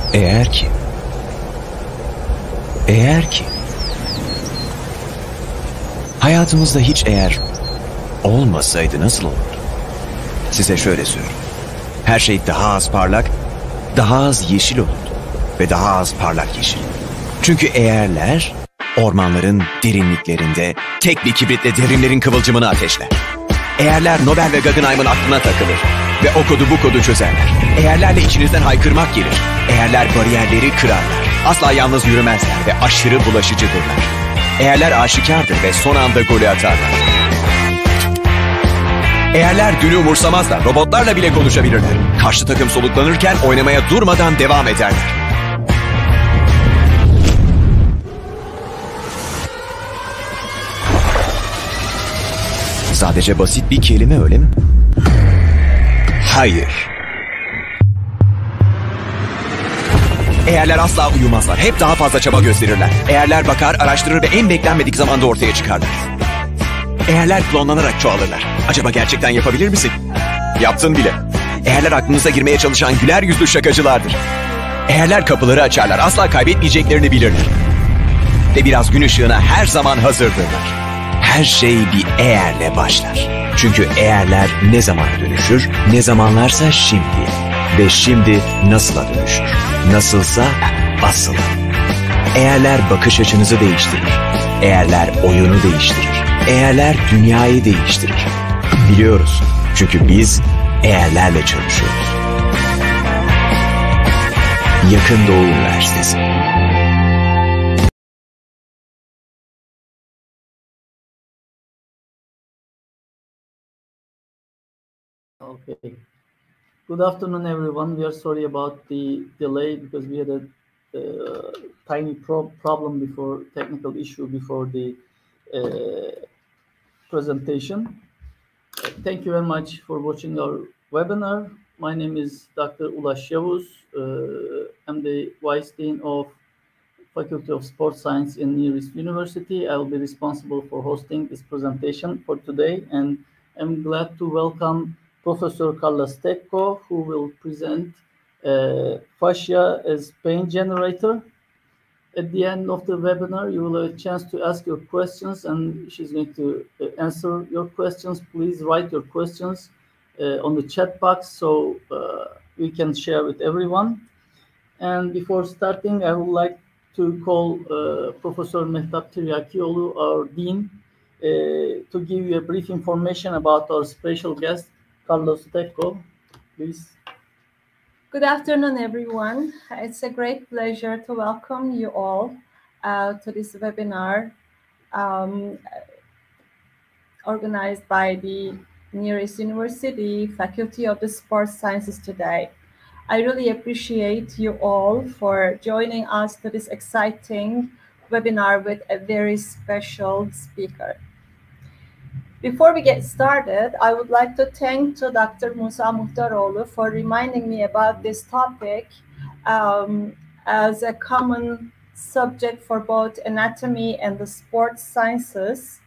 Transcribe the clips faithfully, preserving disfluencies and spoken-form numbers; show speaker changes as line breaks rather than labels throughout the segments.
Eğer ki, eğer ki, hayatımızda hiç eğer olmasaydı nasıl olurdu? Size şöyle söyleyeyim. Her şey daha az parlak, daha az yeşil olurdu ve daha az parlak yeşil. Çünkü eğerler ormanların derinliklerinde tek bir kibritle devrimlerin kıvılcımını ateşler. Eğerler Nobel ve Guggenheim'ın aklına takılır ve o kodu bu kodu çözerler. Eğerlerle içinizden haykırmak gelir. Eğerler bariyerleri kırarlar. Asla yalnız yürümezler ve aşırı bulaşıcıdırlar. Eğerler aşikardır ve son anda golü atarlar. Eğerler dünü umursamazlar. Robotlarla bile konuşabilirler. Karşı takım soluklanırken oynamaya durmadan devam ederler. Sadece basit bir kelime öyle mi? Hayır. Eğerler asla uyumazlar. Hep daha fazla çaba gösterirler. Eğerler bakar, araştırır ve en beklenmedik zamanda ortaya çıkarlar. Eğerler klonlanarak çoğalırlar. Acaba gerçekten yapabilir misin? Yaptın bile. Eğerler aklınıza girmeye çalışan güler yüzlü şakacılardır. Eğerler kapıları açarlar. Asla kaybetmeyeceklerini bilirler. Ve biraz gün ışığına her zaman hazırdırlar. Her şey bir eğerle başlar. Çünkü eğerler ne zaman dönüşür, ne zamanlarsa şimdi. Ve şimdi nasıla dönüşür. Nasılsa asıla. Eğerler bakış açınızı değiştirir. Eğerler oyunu değiştirir. Eğerler dünyayı değiştirir. Biliyoruz. Çünkü biz eğerlerle çalışıyoruz. Yakın Doğu Üniversitesi.
Okay. Good afternoon, everyone. We are sorry about the delay because we had a uh, tiny pro problem before, technical issue before the uh, presentation. Uh, thank you very much for watching our webinar. My name is Doctor Ulaş Yavuz. Uh, I'm the Vice Dean of Faculty of Sports Science in Near East University. I will be responsible for hosting this presentation for today, and I'm glad to welcome Professor Carla Stecco, who will present uh, fascia as pain generator. At the end of the webinar, you will have a chance to ask your questions, and she's going to uh, answer your questions. Please write your questions uh, on the chat box so uh, we can share with everyone. And before starting, I would like to call uh, Professor Mehtap Tiryakioğlu, our Dean, uh, to give you a brief information about our special guest, Carlos Stecco, please.
Good afternoon, everyone. It's a great pleasure to welcome you all uh, to this webinar um, organized by the Near East University Faculty of the Sports Sciences today. I really appreciate you all for joining us to this exciting webinar with a very special speaker. Before we get started, I would like to thank to Doctor Musa Muhtaroğlu for reminding me about this topic um, as a common subject for both anatomy and the sports sciences.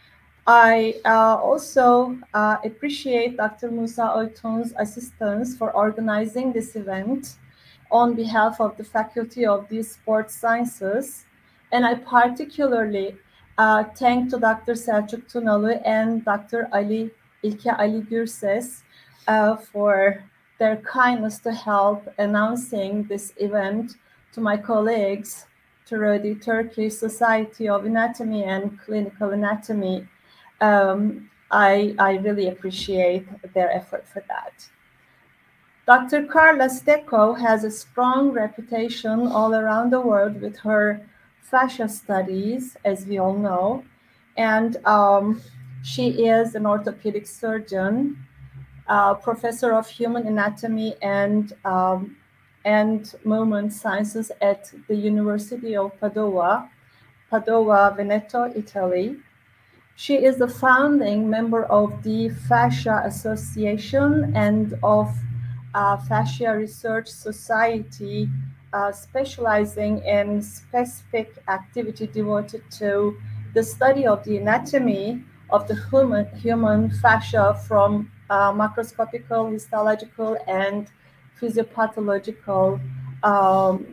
I uh, also uh, appreciate Doctor Musa Oytun's assistance for organizing this event on behalf of the Faculty of the Sports Sciences, and I particularly Uh, thank to Doctor Selçuk Tunalı and Doctor Ali İlke Ali Gürses uh, for their kindness to help announcing this event to my colleagues through the Turkish Society of Anatomy and Clinical Anatomy. Um, I, I really appreciate their effort for that. Doctor Carla Stecco has a strong reputation all around the world with her fascia studies, as we all know, and um, she is an orthopedic surgeon, uh, professor of human anatomy and um, and movement sciences at the University of Padova, Padova, Veneto, Italy. She is the founding member of the Fascia Association and of uh, Fascia Research Society, Uh, specializing in specific activity devoted to the study of the anatomy of the human, human fascia from uh, macroscopical, histological, and physiopathological um,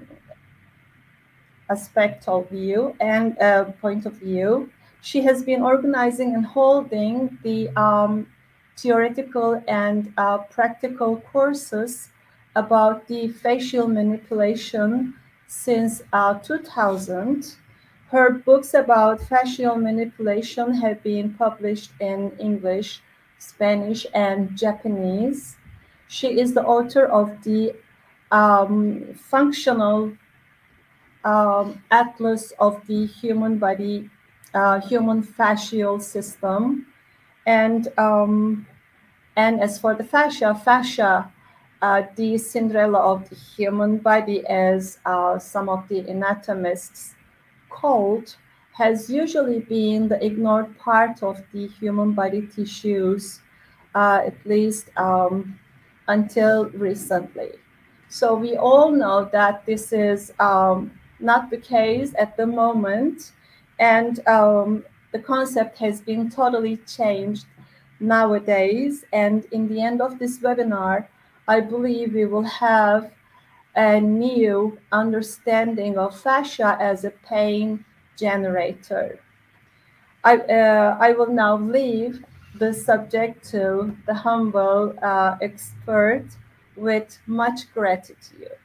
aspect of view and uh, point of view. She has been organizing and holding the um, theoretical and uh, practical courses about the facial manipulation since uh, two thousand. Her books about facial manipulation have been published in English, Spanish, and Japanese. She is the author of the um, functional um, atlas of the human body, uh, human facial system. And, um, and as for the fascia, fascia, uh, the Cinderella of the human body, as uh, some of the anatomists called, has usually been the ignored part of the human body tissues, uh, at least um, until recently. So we all know that this is um, not the case at the moment, and um, the concept has been totally changed nowadays. And in the end of this webinar, I believe we will have a new understanding of fascia as a pain generator. I, uh, I will now leave the subject to the humble uh, expert with much gratitude.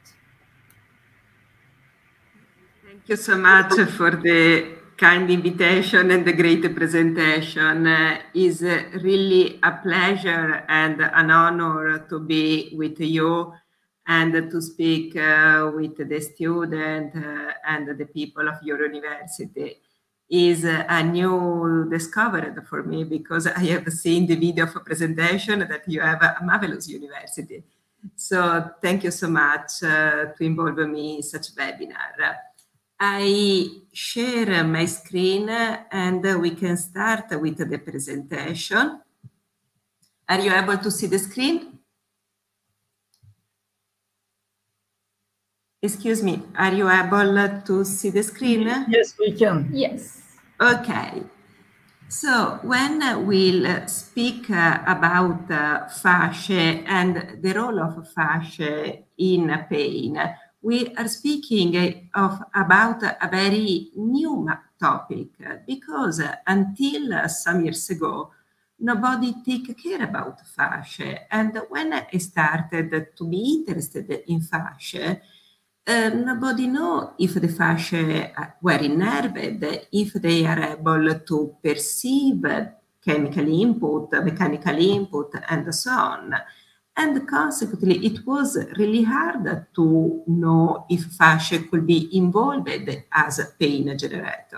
Thank you so much for the kind invitation and the great presentation. Uh, it's uh, really a pleasure and an honor to be with you and to speak uh, with the students uh, and the people of your university. Is a new discovery for me, because I have seen the video of a presentation that you have a marvelous university. So thank you so much uh, to involve me in such a webinar. I share my screen and we can start with the presentation. Are you able to see the screen? Excuse me, are you able to see the screen?
Yes, we can.
Yes.
Okay. So when we'll speak uh, about uh, fascia and the role of fascia in pain, we are speaking of about a very new topic, because until some years ago, nobody took care about fascia. And when I started to be interested in fascia, Uh, nobody know if the fascia were innerved, if they are able to perceive chemical input, mechanical input, and so on. And consequently, it was really hard to know if fascia could be involved as a pain generator.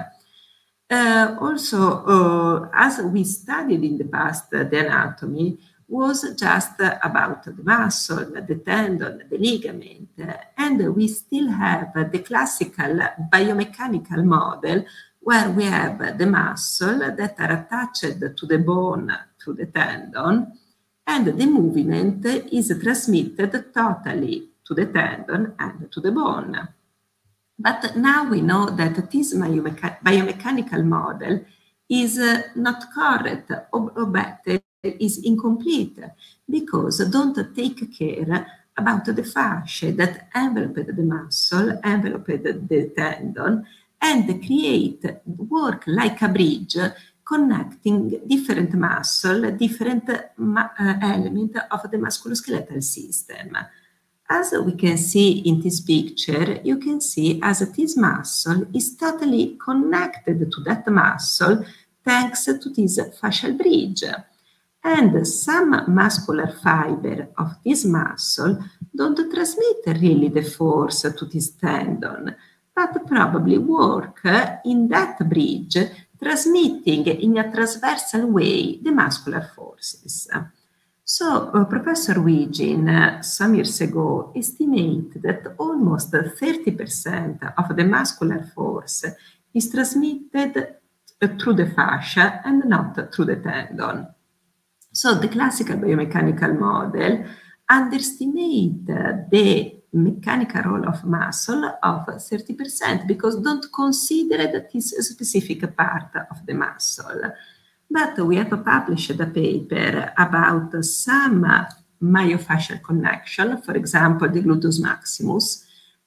Uh, also, uh, as we studied in the past, uh, the anatomy was just about the muscle, the tendon, the ligament, and we still have the classical biomechanical model where we have the muscle that are attached to the bone through the tendon, and the movement is transmitted totally to the tendon and to the bone. But now we know that this biomecha biomechanical model is uh, not correct, or, or better, is incomplete, because don't take care about the fascia that enveloped the muscle, enveloped the tendon, and create, work like a bridge, connecting different muscle, different uh, elements of the musculoskeletal system. As we can see in this picture, you can see as this muscle is totally connected to that muscle thanks to this fascial bridge. And some muscular fiber of this muscle don't transmit really the force to this tendon, but probably work in that bridge, transmitting in a transversal way the muscular forces. So uh, Professor Wiggin, uh, some years ago, estimated that almost thirty percent of the muscular force is transmitted uh, through the fascia and not through the tendon. So the classical biomechanical model underestimates uh, the mechanical role of muscle of thirty percent, because don't consider that this is a specific part of the muscle. But we have published a paper about some myofascial connection, for example, the gluteus maximus,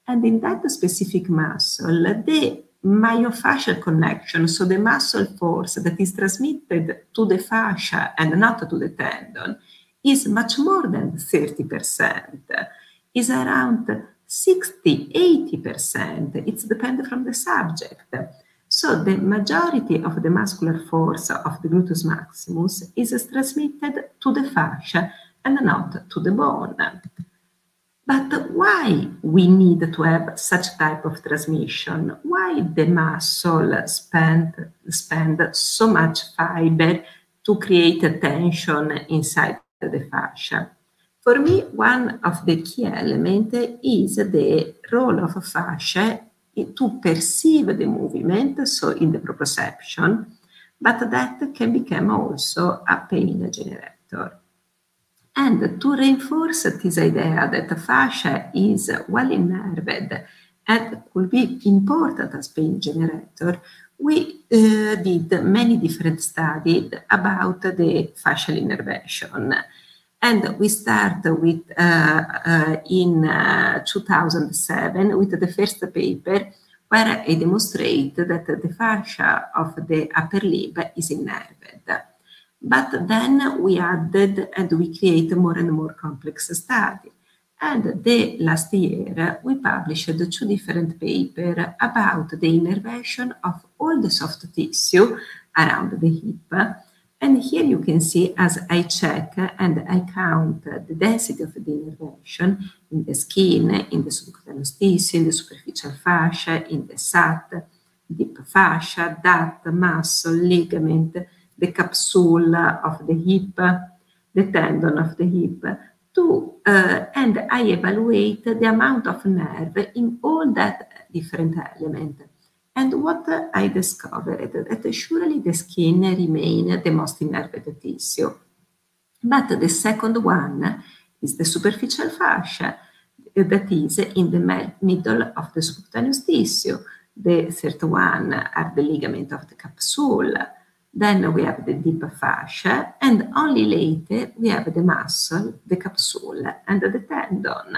And in that specific muscle, the myofascial connection, so the muscle force that is transmitted to the fascia and not to the tendon, is much more than thirty percent, is around sixty, eighty percent. It's dependent from the subject. So the majority of the muscular force of the gluteus maximus is transmitted to the fascia and not to the bone. But why we need to have such type of transmission? Why the muscle spend, spend so much fiber to create a tension inside the fascia? For me, one of the key elements is the role of fascia to perceive the movement, so in the proprioception, but that can become also a pain generator. And to reinforce this idea that the fascia is well innerved and could be important as pain generator, we uh, did many different studies about the fascial innervation. And we start with, uh, uh, in uh, two thousand seven, with the first paper where I demonstrate that the fascia of the upper lip is innerved. But then we added and we create more and more complex study. And the last year, we published two different papers about the innervation of all the soft tissue around the hip. And here you can see, as I check and I count the density of the innervation in the skin, in the subcutaneous tissue, in the superficial fascia, in the S A T, deep fascia, duct, muscle, ligament, the capsule of the hip, the tendon of the hip, to, uh, and I evaluate the amount of nerve in all that different element. And what I discovered, that surely the skin remains the most innerved tissue. But the second one is the superficial fascia, that is in the middle of the subcutaneous tissue. The third one are the ligament of the capsule. Then we have the deep fascia, and only later we have the muscle, the capsule, and the tendon.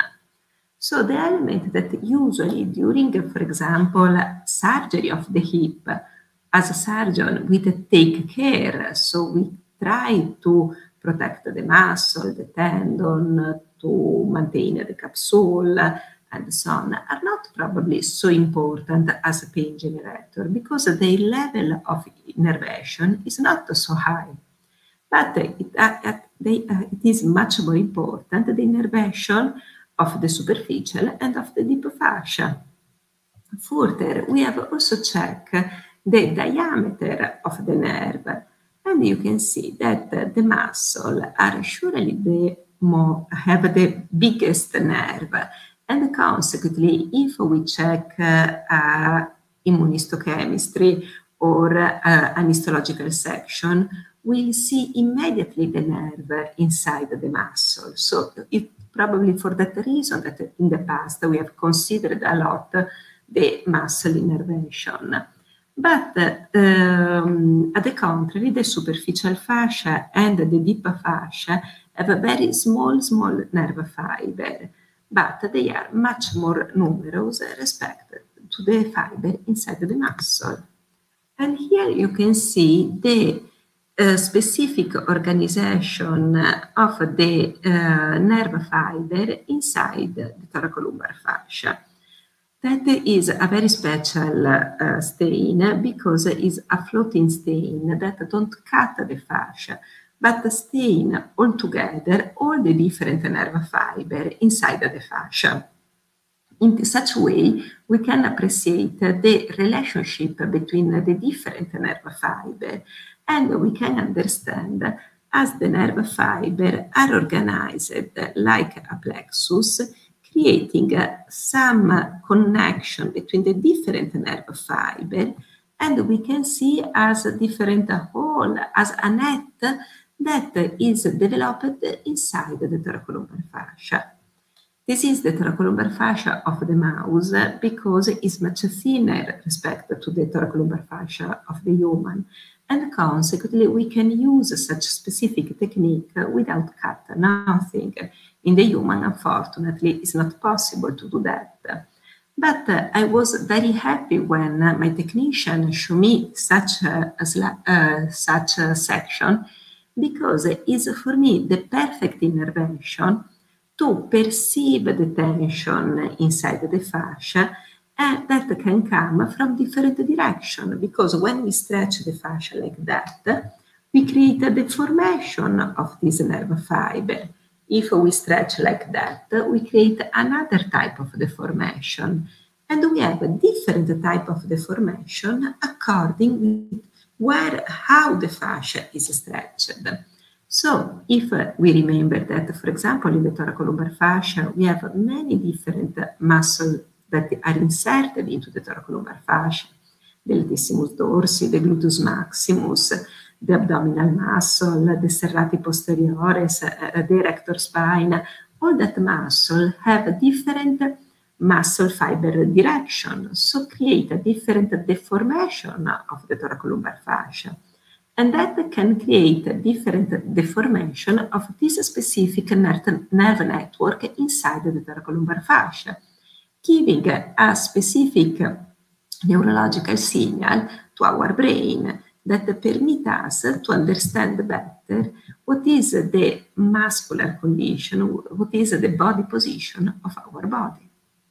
So the element that usually during, for example, surgery of the hip, as a surgeon, we take care, so we try to protect the muscle, the tendon, to maintain the capsule, and so on, are not probably so important as a pain generator because the level of innervation is not so high. But it, uh, they, uh, it is much more important, the innervation of the superficial and of the deep fascia. Further, we have also checked the diameter of the nerve, and you can see that the muscle are surely the more, have the biggest nerve, and consequently, if we check uh, uh, immunohistochemistry or uh, an histological section, we'll see immediately the nerve inside the muscle. So it probably for that reason that in the past we have considered a lot the muscle innervation. But um, at the contrary, the superficial fascia and the deep fascia have a very small, small nerve fiber, but they are much more numerous respect to the fiber inside the muscle. And here you can see the uh, specific organization of the uh, nerve fiber inside the thoracolumbar fascia. That is a very special uh, stain because it is a floating stain that don't cut the fascia, but stain altogether all the different nerve fiber inside the fascia. In such a way, we can appreciate the relationship between the different nerve fiber, and we can understand as the nerve fiber are organized like a plexus, creating uh, some connection between the different nerve fiber, and we can see as a different whole, as a net that is developed inside the thoracolumbar fascia. This is the thoracolumbar fascia of the mouse because it's much thinner respect to the thoracolumbar fascia of the human, and consequently we can use such specific technique without cut nothing. In the human, unfortunately, it's not possible to do that. But uh, I was very happy when uh, my technician showed me such a, a uh, such a section, because it is for me the perfect intervention to perceive the tension inside the fascia, and that can come from different directions, because when we stretch the fascia like that, we create a deformation of this nerve fiber. If we stretch like that, we create another type of deformation. And we have a different type of deformation according to where, how the fascia is stretched. So if uh, we remember that, for example, in the thoracolumbar fascia, we have many different muscles that are inserted into the thoracolumbar fascia, the latissimus dorsi, the gluteus maximus, the abdominal muscle, the serrati posteriores, uh, the erector spine. All that muscle have different muscle fiber direction, so create a different deformation of the thoracolumbar fascia. And that can create a different deformation of this specific nerve network inside the thoracolumbar fascia, giving a specific neurological signal to our brain that permit us to understand better what is the muscular condition, what is the body position of our body.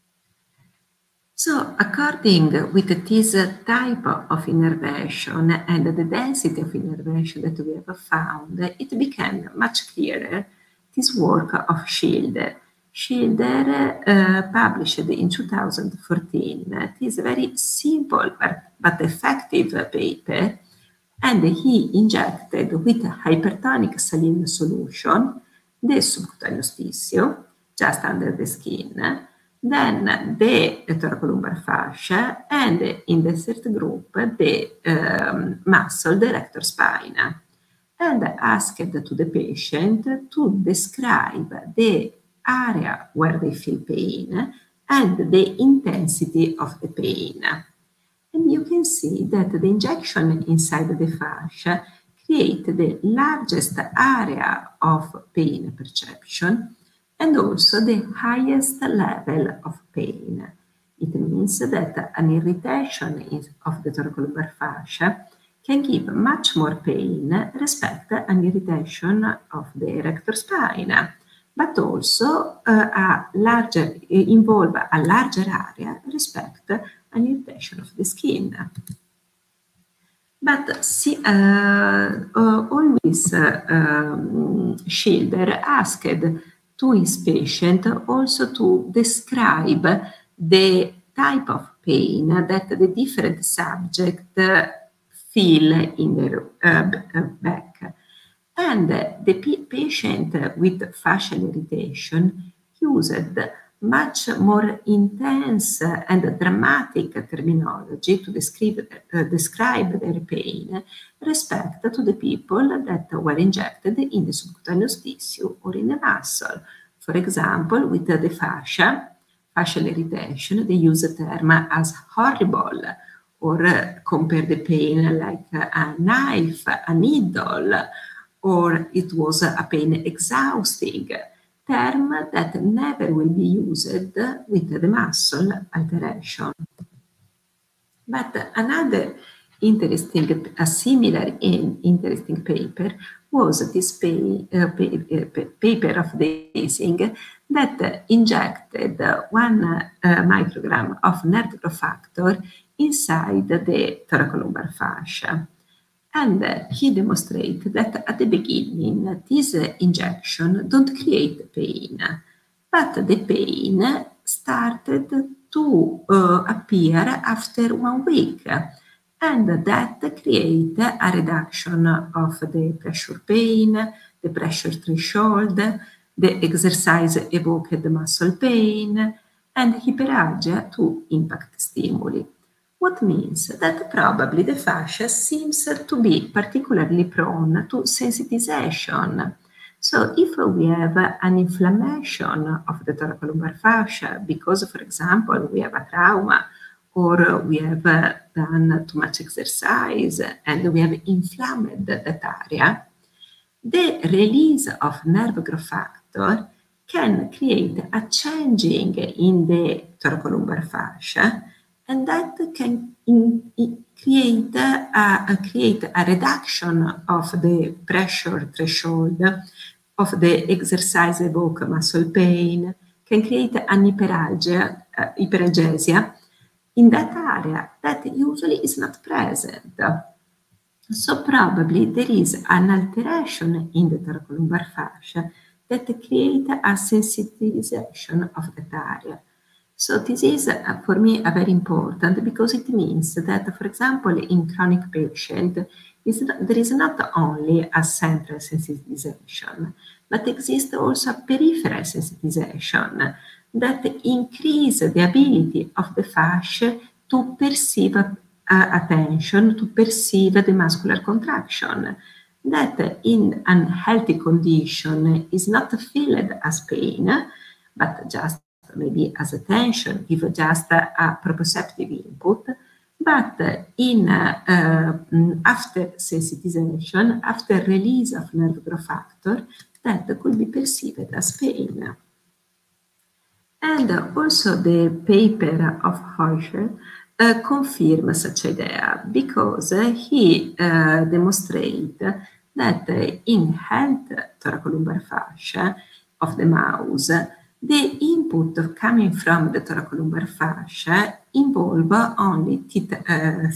So, according with this type of innervation and the density of innervation that we have found, it became much clearer this work of Schilder. Schilder uh, published in two thousand fourteen this very simple but, but effective paper, and he injected with hypertonic saline solution the subcutaneous tissue just under the skin, then the thoracolumbar fascia, and in the third group the um, muscle, the erector spine, and asked to the patient to describe the area where they feel pain and the intensity of the pain. And you can see that the injection inside the fascia creates the largest area of pain perception and also the highest level of pain. It means that an irritation of the thoracolumbar fascia can give much more pain respect to an irritation of the erector spine, but also uh, a larger, involve a larger area respect to an irritation of the skin. But see, uh, uh, always uh, um, Schilder asked to his patient also to describe the type of pain that the different subjects feel in their uh, back. And the patient with fascial irritation used much more intense and dramatic terminology to describe, uh, describe their pain respect to the people that were injected in the subcutaneous tissue or in the muscle. For example, with the fascia, fascial irritation, they use the term as horrible, or uh, compare the pain like a knife, a needle, or it was a pain exhausting, term that never will be used with the muscle alteration. But another interesting, a similar and interesting paper was this pay, uh, pay, uh, paper of Deising that injected one uh, microgram of nerve growth factor inside the thoracolumbar fascia. And uh, he demonstrated that at the beginning, this uh, injection don't create pain, but the pain started to uh, appear after one week. And that create a reduction of the pressure pain, the pressure threshold, the exercise evoked muscle pain, and hyperalgia to impact stimuli. What means that probably the fascia seems to be particularly prone to sensitization. So if we have an inflammation of the thoracolumbar fascia because, for example, we have a trauma, or we have done too much exercise and we have inflamed that area, the release of nerve growth factor can create a changing in the thoracolumbar fascia, and that can in, in create, a, a, create a reduction of the pressure threshold of the exercise evoke muscle pain, can create an hyperalgia, uh, hyperalgesia in that area that usually is not present. So probably there is an alteration in the thoracolumbar fascia that create a sensitization of that area. So this is, uh, for me, a very important, because it means that, for example, in chronic patient, is not, there is not only a central sensitization, but exists also a peripheral sensitization that increase the ability of the fascia to perceive uh, attention, to perceive the muscular contraction, that in an healthy condition is not felt as pain, but just maybe as a tension, if just a, a proprioceptive input, but in uh, uh, after sensitization, after release of nerve growth factor, that could be perceived as pain. And also the paper of Heuscher uh, confirms such idea, because he uh, demonstrates that in health thoracolumbar fascia of the mouse, the input coming from the thoracolumbar fascia involve only uh,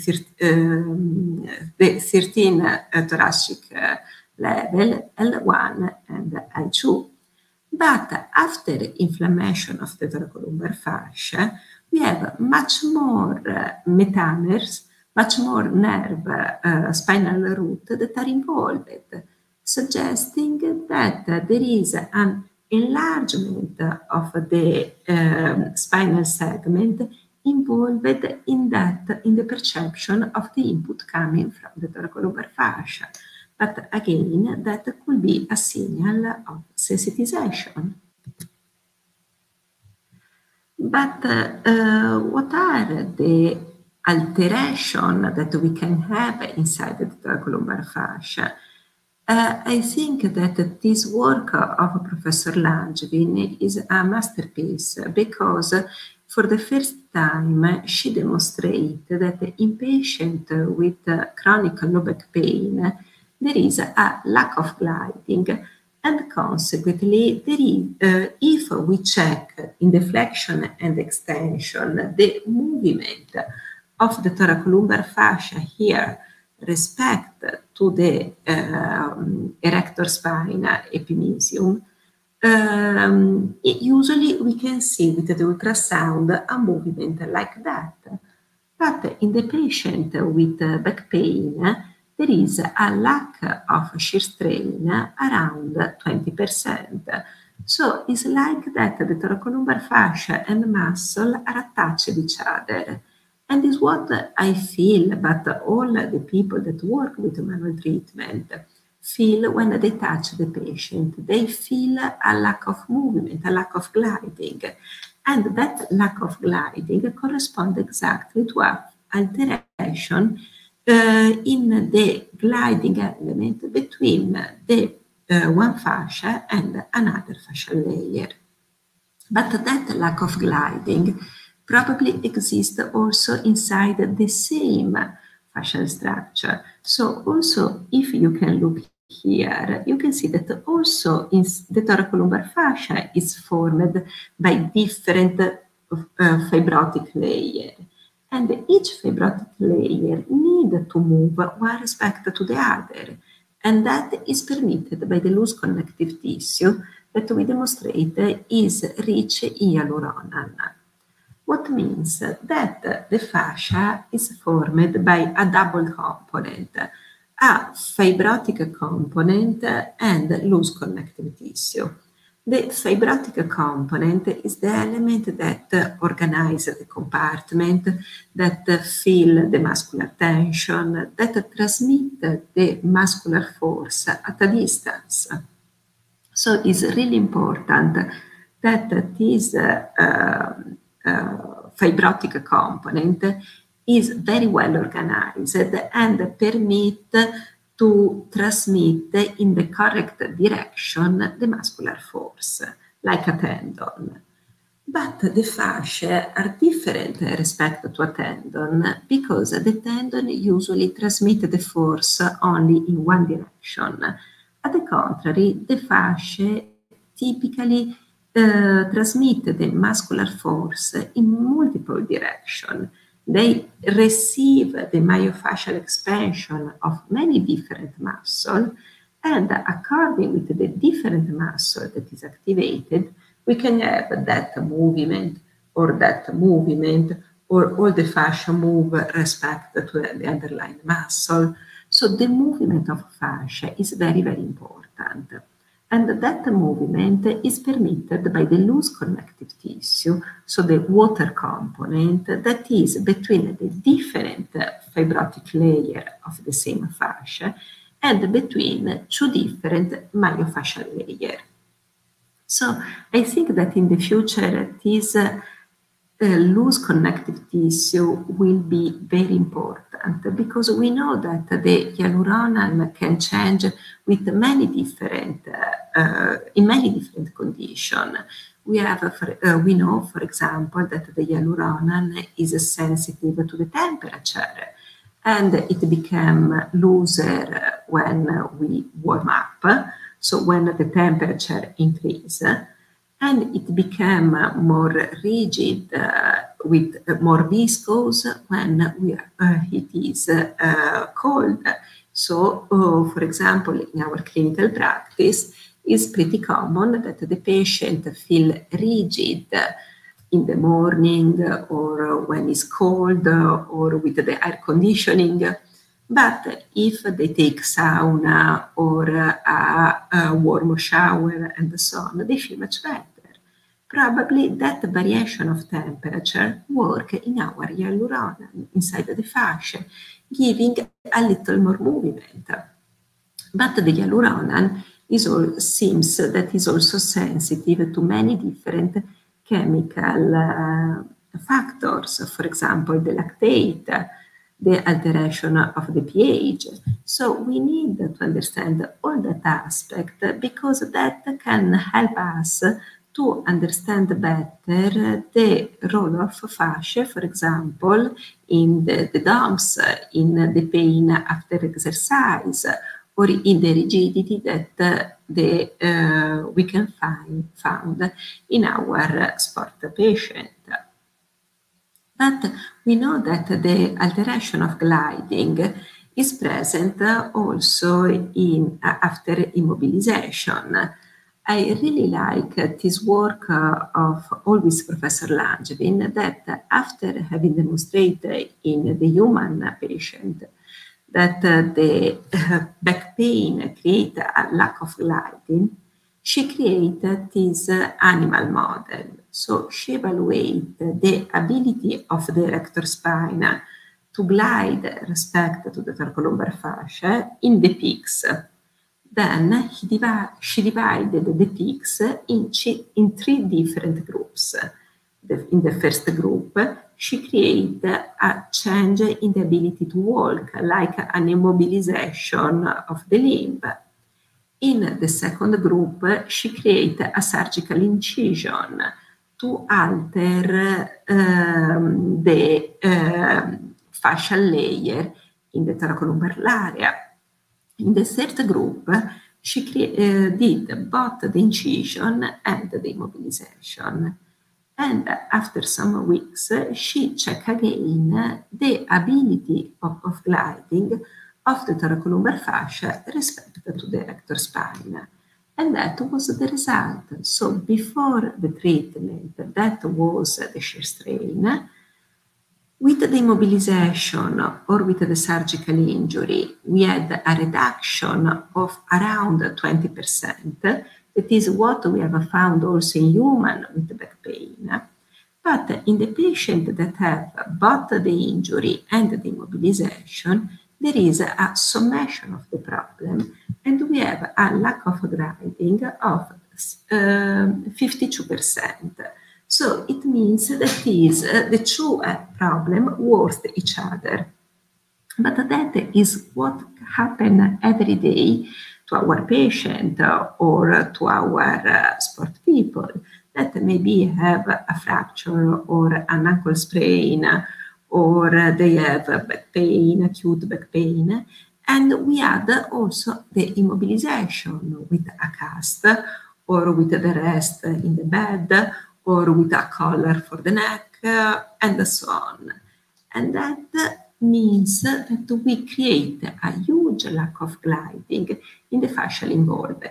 the thirteen uh, thoracic uh, level, L one and L two. But after inflammation of the thoracolumbar fascia, we have much more uh, metamers, much more nerve uh, spinal root that are involved, suggesting that uh, there is an enlargement of the um, spinal segment involved in that, in the perception of the input coming from the thoracolumbar fascia. But again, that could be a signal of sensitization. But uh, uh, what are the alterations that we can have inside the thoracolumbar fascia? Uh, I think that this work of Professor Langevin is a masterpiece, because for the first time she demonstrated that in patients with chronic low back pain, there is a lack of gliding, and consequently, there is, uh, if we check in the flexion and extension the movement of the thoracolumbar fascia here, respect to the um, erector spina epimysium, um, usually we can see with the ultrasound a movement like that. But in the patient with back pain, there is a lack of shear strain around twenty percent. So it's like that the thoracolumbar fascia and muscle are attached to each other. And is what I feel, but all the people that work with manual treatment feel when they touch the patient. They feel a lack of movement, a lack of gliding. And that lack of gliding corresponds exactly to an alteration uh, in the gliding element between the uh, one fascia and another fascial layer. But that lack of gliding probably exists also inside the same fascial structure. So also, if you can look here, you can see that also in the thoracolumbar fascia is formed by different uh, fibrotic layers. And each fibrotic layer needs to move one respect to the other. And that is permitted by the loose connective tissue that we demonstrate is rich in hyaluronan. What means that the fascia is formed by a double component, a fibrotic component and loose connective tissue. The fibrotic component is the element that organizes the compartment, that feel the muscular tension, that transmit the muscular force at a distance. So it's really important that this uh, uh, Uh, fibrotic component is very well organized and permit to transmit in the correct direction the muscular force. like a tendon. But the fascia are different respect to a tendon because the tendon usually transmit the force only in one direction. At the contrary, the fascia typically uh, transmit the muscular force in multiple directions. They receive the myofascial expansion of many different muscles, and according with the different muscle that is activated, we can have that movement or that movement, or all the fascia move respect to the underlying muscle. So the movement of fascia is very, very important. And that movement is permitted by the loose connective tissue, so the water component that is between the different fibrotic layers of the same fascia and between two different myofascial layers. So I think that in the future, this uh, uh, loose connective tissue will be very important because we know that the hyaluronan can change with many different, uh, uh, in many different conditions. We have, for, uh, we know, for example, that the hyaluronan is sensitive to the temperature, and it became looser when we warm up. So when the temperature increases, and it became more rigid uh, with uh, more viscous when we, uh, it is uh, cold. So, uh, for example, in our clinical practice, it's pretty common that the patient feel rigid in the morning or when it's cold or with the air conditioning. But if they take sauna or a, a warm shower and so on, they feel much better. Probably that variation of temperature work in our hyaluronan inside the fascia, giving a little more movement. But the hyaluronan is all, seems that is also sensitive to many different chemical uh, factors, for example, the lactate, the alteration of the pH. So we need to understand all that aspect because that can help us to understand better the role of fascia, for example, in the, the dumps, in the pain after exercise, or in the rigidity that uh, the, uh, we can find found in our sport patient. But we know that the alteration of gliding is present also in uh, after immobilization. I really like uh, this work uh, of always Professor Langevin that after having demonstrated in the human patient that uh, the uh, back pain creates a lack of gliding, she created this uh, animal model. So she evaluated the ability of the erector spine to glide respect to the thoracolumbar fascia in the pigs. Then he divi she divided the pigs in, in three different groups. The, in the first group, she created a change in the ability to walk, like an immobilization of the limb. In the second group, she created a surgical incision to alter um, the um, fascial layer in the thoracolumbar area. In the third group, she uh, did both the incision and the immobilization. And after some weeks, she checked again the ability of, of gliding of the thoracolumbar fascia respect to the erector spine. And that was the result. So before the treatment, that was the shear strain. With the immobilization or with the surgical injury, we had a reduction of around twenty percent. That is what we have found also in human with back pain. But in the patient that have both the injury and the immobilization, there is a summation of the problem, and we have a lack of gliding of uh, fifty-two percent. So it means that is uh, the two uh, problems worth each other. But that is what happens every day to our patient or to our uh, sport people that maybe have a fracture or an ankle sprain, or they have back pain, acute back pain. And we add also the immobilization with a cast, or with the rest in the bed, or with a collar for the neck, uh, and so on. And that means that we create a huge lack of gliding in the fascial involved.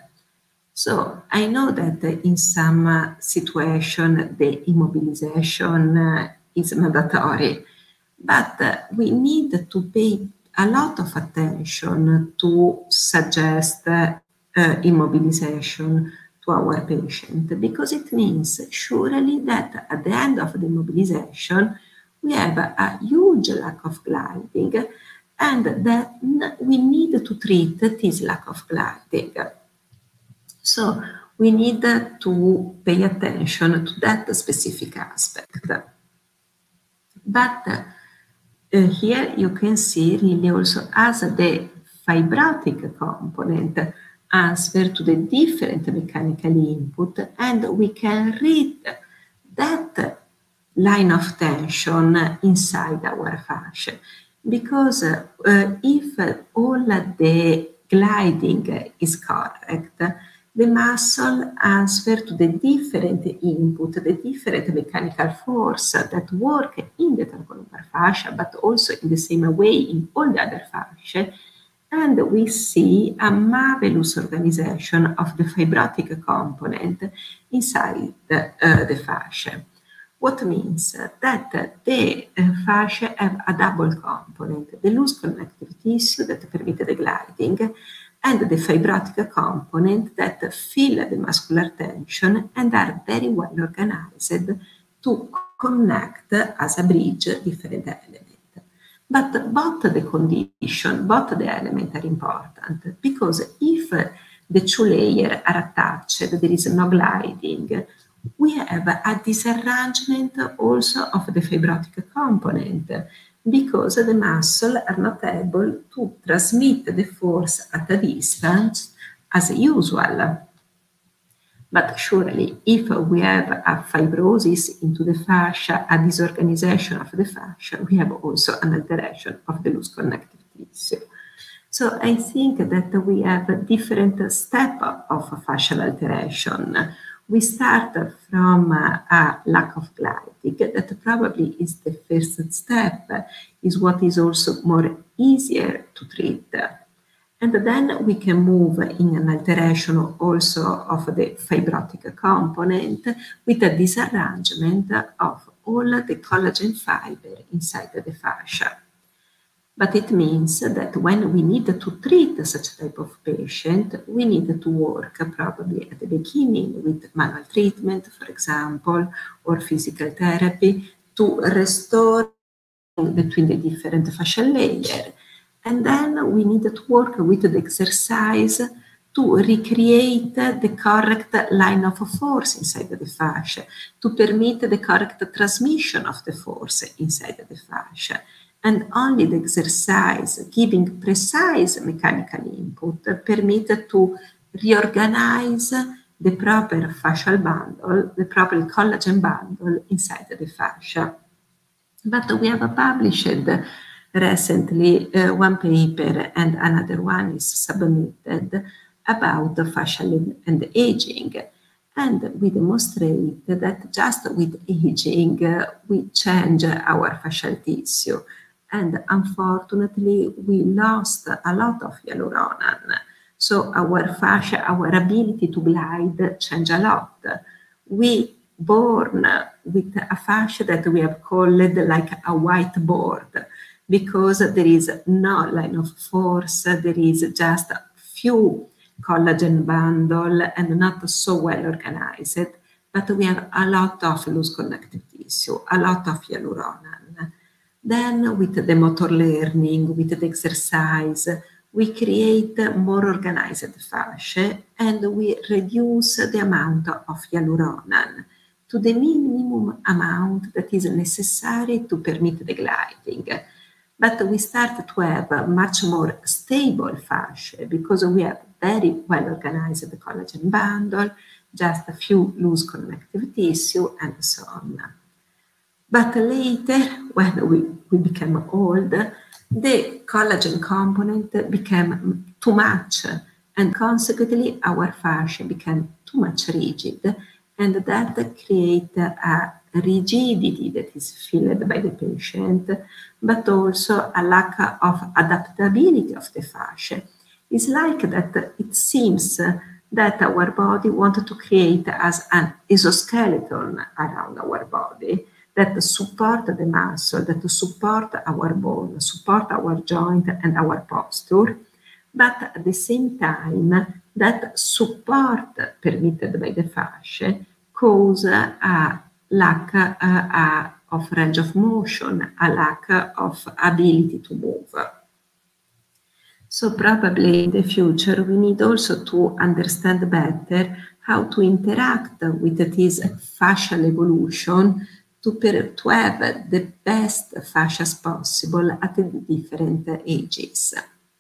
So I know that in some uh, situation the immobilization uh, is mandatory, but uh, we need to pay a lot of attention to suggest uh, uh, immobilization to our patient, because it means surely that at the end of the immobilization we have a, a huge lack of gliding, and that we need to treat this lack of gliding. So we need to pay attention to that specific aspect. But uh, here you can see really also as the fibrotic component answer to the different mechanical input, and we can read that line of tension inside our fascia. Because uh, if all the gliding is correct, the muscle answer to the different input, the different mechanical force that work in the thoracolumbar fascia, but also in the same way in all the other fascia, and we see a marvelous organization of the fibrotic component inside the, uh, the fascia. What means that the uh, fascia have a double component, the loose connective tissue that permit the gliding, and the fibrotic component that feel the muscular tension and are very well organized to connect as a bridge different elements. But both the condition, both the elements are important, because if the two layers are attached, there is no gliding, we have a disarrangement also of the fibrotic component, because the muscle are not able to transmit the force at a distance as usual. But surely, if we have a fibrosis into the fascia, a disorganization of the fascia, we have also an alteration of the loose connective tissue. So I think that we have a different step of fascial alteration. We start from uh, a lack of gliding, that probably is the first step, is what is also more easier to treat. And then we can move in an alteration also of the fibrotic component with a disarrangement of all the collagen fiber inside the fascia. But it means that when we need to treat such type of patient, we need to work probably at the beginning with manual treatment, for example, or physical therapy to restore between the different fascial layers. And then we need to work with the exercise to recreate the correct line of force inside the fascia, to permit the correct transmission of the force inside the fascia. And only the exercise giving precise mechanical input permit to reorganize the proper fascial bundle, the proper collagen bundle inside the fascia. But we have published recently uh, one paper, and another one is submitted about the fascial and aging. And we demonstrate that just with aging, uh, we change our fascial tissue. And unfortunately, we lost a lot of hyaluronan. So our fascia, our ability to glide changed a lot. We born with a fascia that we have called like a whiteboard, because there is no line of force, there is just a few collagen bundle and not so well organized, but we have a lot of loose connective tissue, a lot of hyaluronan. Then with the motor learning, with the exercise, we create more organized fascia and we reduce the amount of hyaluronan to the minimum amount that is necessary to permit the gliding. But we start to have much more stable fascia because we have very well organized collagen bundle, just a few loose connective tissue, and so on. But later, when we, we became old, the collagen component became too much, and consequently our fascia became too much rigid, and that created a rigidity that is felt by the patient, but also a lack of adaptability of the fascia. It's like that it seems that our body wanted to create as an exoskeleton around our body that support the muscle, that support our bone, support our joint and our posture, but at the same time that support permitted by the fascia cause a lack uh, of range of motion, a lack of ability to move. So probably in the future we need also to understand better how to interact with this fascial evolution to, to have the best fascias possible at the different ages.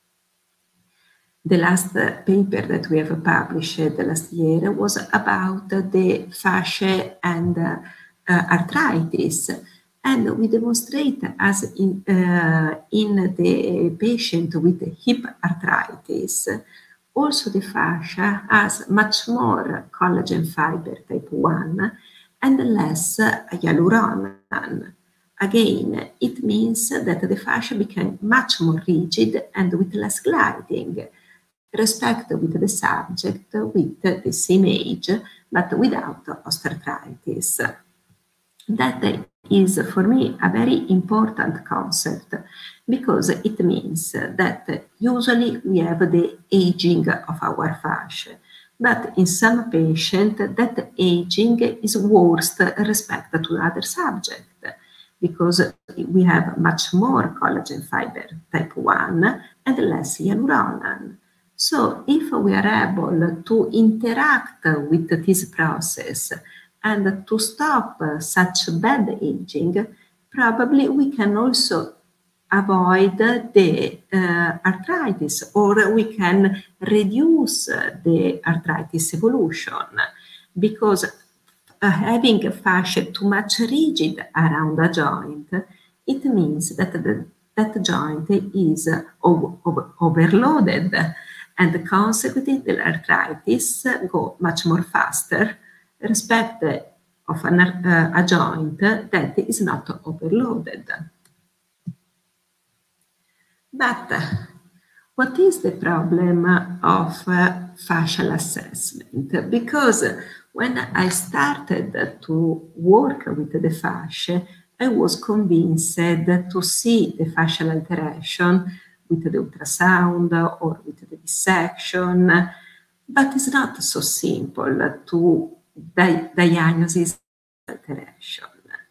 The last paper that we have published last year was about the fascia and uh, arthritis, and we demonstrate as in, uh, in the patient with hip arthritis, also the fascia has much more collagen fiber type one and less hyaluronan. Again, it means that the fascia became much more rigid and with less gliding, respect with the subject with the same age, but without osteoarthritis. That is, for me, a very important concept, because it means that usually we have the aging of our fascia, but in some patients that aging is worse respect to other subject, because we have much more collagen fiber type one and less hyaluronan. So if we are able to interact with this process and to stop such bad aging, probably we can also avoid the uh, arthritis, or we can reduce the arthritis evolution, because uh, having a fascia too much rigid around a joint, it means that the, that joint is over, over, overloaded, and consequently the arthritis go much more faster respect of an, uh, a joint that is not overloaded. But what is the problem of uh, fascial assessment? Because when I started to work with the fascia, I was convinced to see the fascial alteration with the ultrasound or with the dissection, but it's not so simple to di diagnose alteration,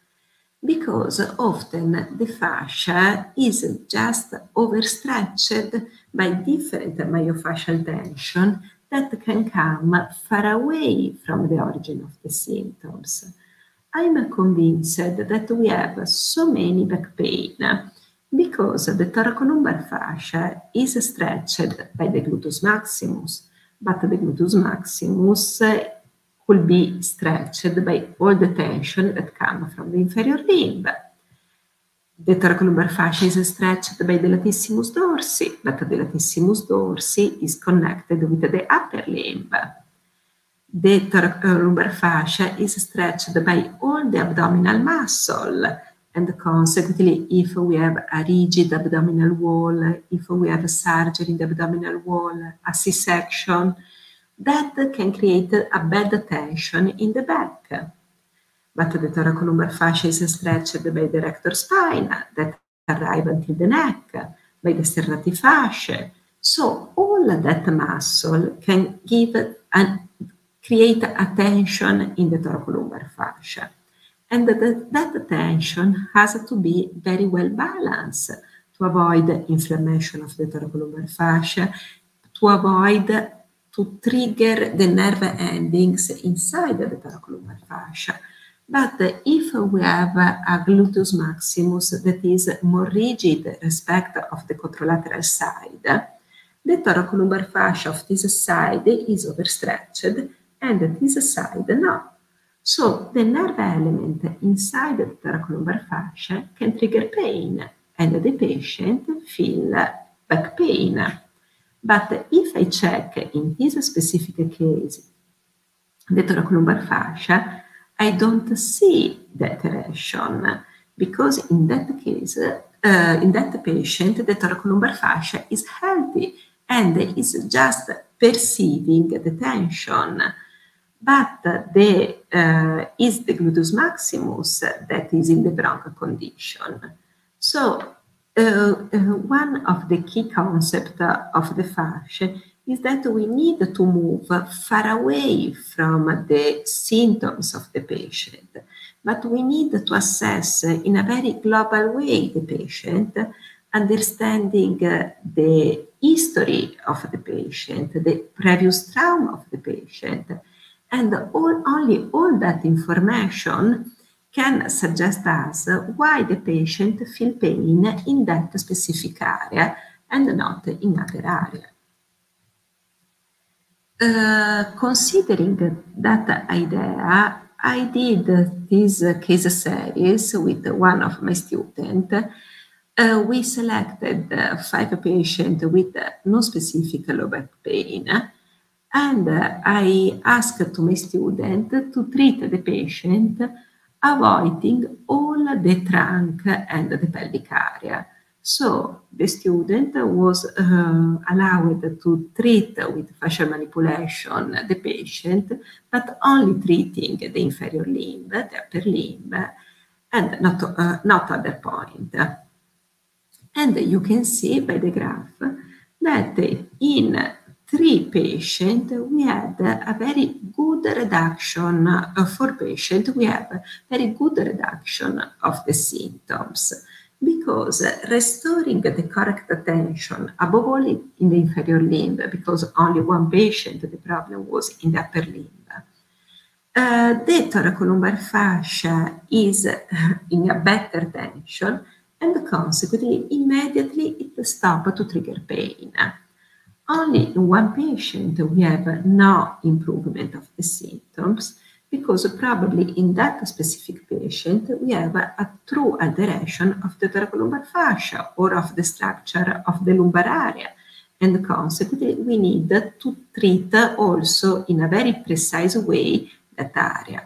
because often the fascia is just overstretched by different myofascial tension that can come far away from the origin of the symptoms. I'm convinced that we have so many back pain because the thoracolumbar fascia is stretched by the gluteus maximus, but the gluteus maximus could be stretched by all the tension that come from the inferior limb. The thoracolumbar fascia is stretched by the latissimus dorsi, but the latissimus dorsi is connected with the upper limb. The thoracolumbar fascia is stretched by all the abdominal muscle, and consequently, if we have a rigid abdominal wall, if we have a surgery in the abdominal wall, a C-section, that can create a bad tension in the back. But the thoracolumbar fascia is stretched by the rector spina that arrive until the neck, by the sternatic fascia. So all that muscle can give and create a tension in the thoracolumbar fascia. And that, that tension has to be very well balanced to avoid inflammation of the thoracolumbar fascia, to avoid to trigger the nerve endings inside the thoracolumbar fascia. But if we have a gluteus maximus that is more rigid respect of the contralateral side, the thoracolumbar fascia of this side is overstretched and this side no. So the nerve element inside the thoracolumbar fascia can trigger pain and the patient feel back pain. But if I check in this specific case the thoracolumbar fascia, I don't see that reaction because in that case, uh, in that patient, the thoracolumbar fascia is healthy and is just perceiving the tension. But the, uh, is the gluteus maximus that is in the bronch condition. So uh, uh, one of the key concepts of the fascia is that we need to move far away from the symptoms of the patient, but we need to assess in a very global way the patient, understanding uh, the history of the patient, the previous trauma of the patient, and all, only all that information can suggest us why the patient feel pain in that specific area and not in other area. Uh, considering that idea, I did this case series with one of my students. Uh, we selected uh, five patients with uh, no specific low back pain, and uh, I asked to my student to treat the patient avoiding all the trunk and the pelvic area. So the student was uh, allowed to treat with fascial manipulation the patient, but only treating the inferior limb, the upper limb, and not, uh, not other point. And you can see by the graph that in three patients we had a very good reduction. Uh, for patients we have a very good reduction of the symptoms, because restoring the correct tension, above all in the inferior limb, because only one patient the problem was in the upper limb. Uh, the thoracolumbar fascia is in a better tension, and consequently immediately it stops to trigger pain. Only in one patient we have no improvement of the symptoms, because probably in that specific patient we have a, a true alteration of the thoracolumbar fascia or of the structure of the lumbar area, and consequently we need to treat also in a very precise way that area.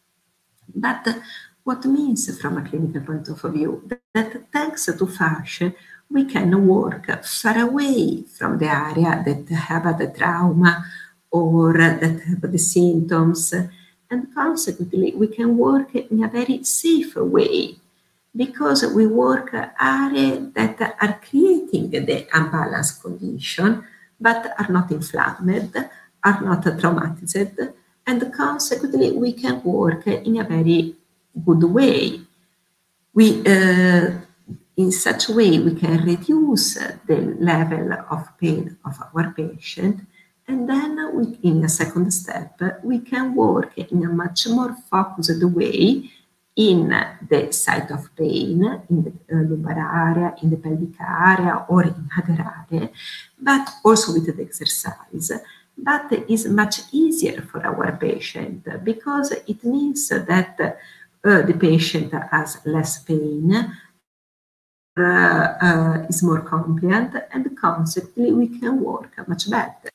But what means from a clinical point of view? That thanks to fascia we can work far away from the area that have the trauma or that have the symptoms, and consequently we can work in a very safe way, because we work areas that are creating the unbalanced condition but are not inflamed, are not traumatized, and consequently we can work in a very good way. We, uh, in such a way we can reduce the level of pain of our patient, and then we, in a second step, we can work in a much more focused way in the site of pain, in the uh, lumbar area, in the pelvic area, or in other area, but also with the exercise. But it's much easier for our patient, because it means that uh, the patient has less pain, uh, uh, is more compliant, and consequently we can work much better.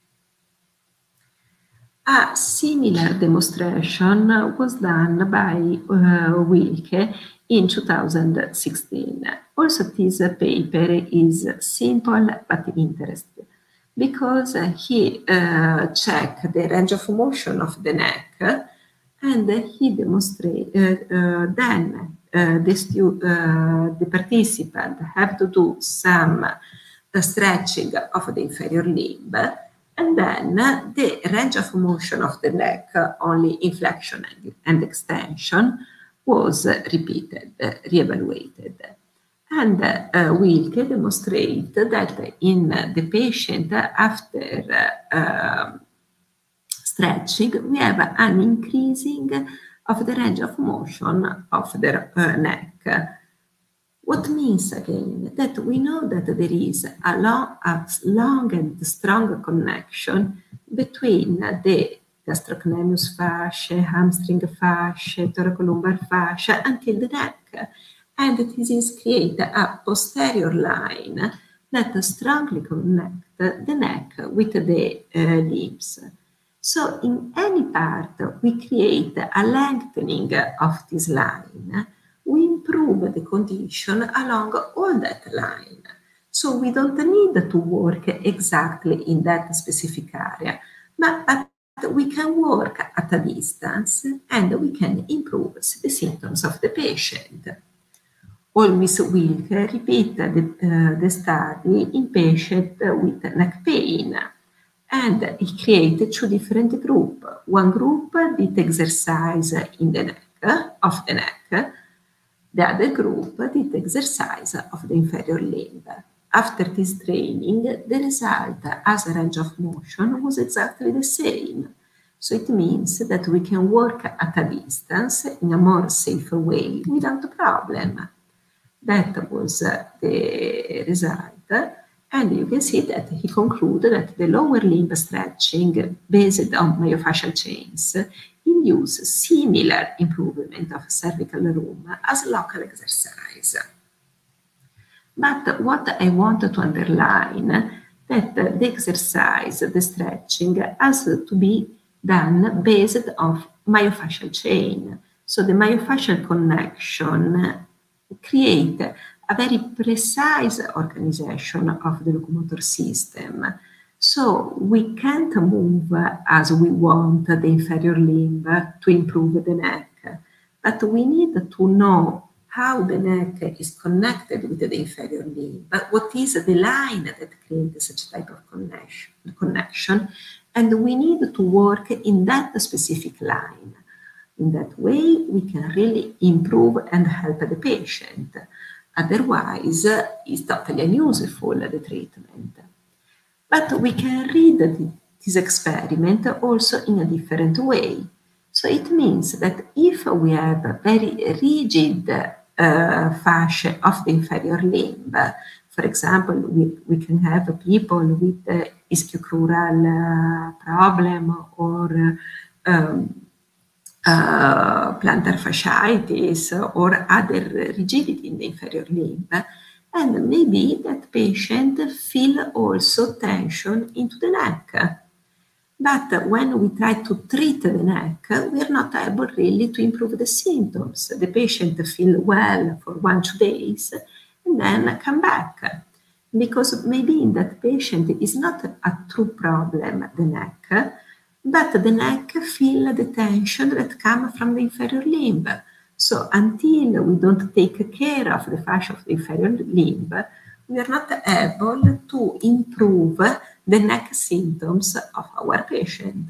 A similar demonstration was done by uh, Wilke in two thousand sixteen. Also, this paper is simple but interesting, because he uh, checked the range of motion of the neck, and he demonstrated uh, uh, then uh, the, stu uh, the participant have to do some uh, stretching of the inferior limb, and then the range of motion of the neck, only in flexion and extension, was repeated, reevaluated. And uh, Wilke demonstrated that in the patient after uh, stretching, we have an increasing of the range of motion of the uh, neck. What means again that we know that there is a long, a long and strong connection between the gastrocnemius fasciae, hamstring fasciae, thoracolumbar fascia until the neck. And this is create a posterior line that strongly connects the neck with the uh, limbs. So in any part we create a lengthening of this line. We improve the condition along all that line. So we don't need to work exactly in that specific area, but we can work at a distance and we can improve the symptoms of the patient. Miss Wilke repeated the, uh, the study in patients with neck pain, and he created two different groups. One group did exercise in the neck, of the neck. The other group did exercise of the inferior limb. After this training, the result as a range of motion was exactly the same. So it means that we can work at a distance in a more safe way without a problem. That was the result. And you can see that he concluded that the lower limb stretching based on myofascial chains induce similar improvement of cervical room as local exercise. But what I wanted to underline that the exercise, the stretching, has to be done based on myofascial chain. So the myofascial connection create a very precise organization of the locomotor system. So we can't move as we want the inferior limb to improve the neck, but we need to know how the neck is connected with the inferior limb, what is the line that creates such type of connection, connection, and we need to work in that specific line. In that way, we can really improve and help the patient. Otherwise, it's totally unuseful, the treatment. But we can read this experiment also in a different way. So it means that if we have a very rigid uh, fascia of the inferior limb, for example, we, we can have people with uh, ischiocrural uh, problem or um, uh, plantar fasciitis or other rigidity in the inferior limb, and maybe that patient feel also tension into the neck. But when we try to treat the neck, we are not able really to improve the symptoms. The patient feel well for one, two days, and then come back. Because maybe in that patient is not a true problem, the neck, but the neck feel the tension that comes from the inferior limb. So until we don't take care of the fascia of the inferior limb, we are not able to improve the neck symptoms of our patient.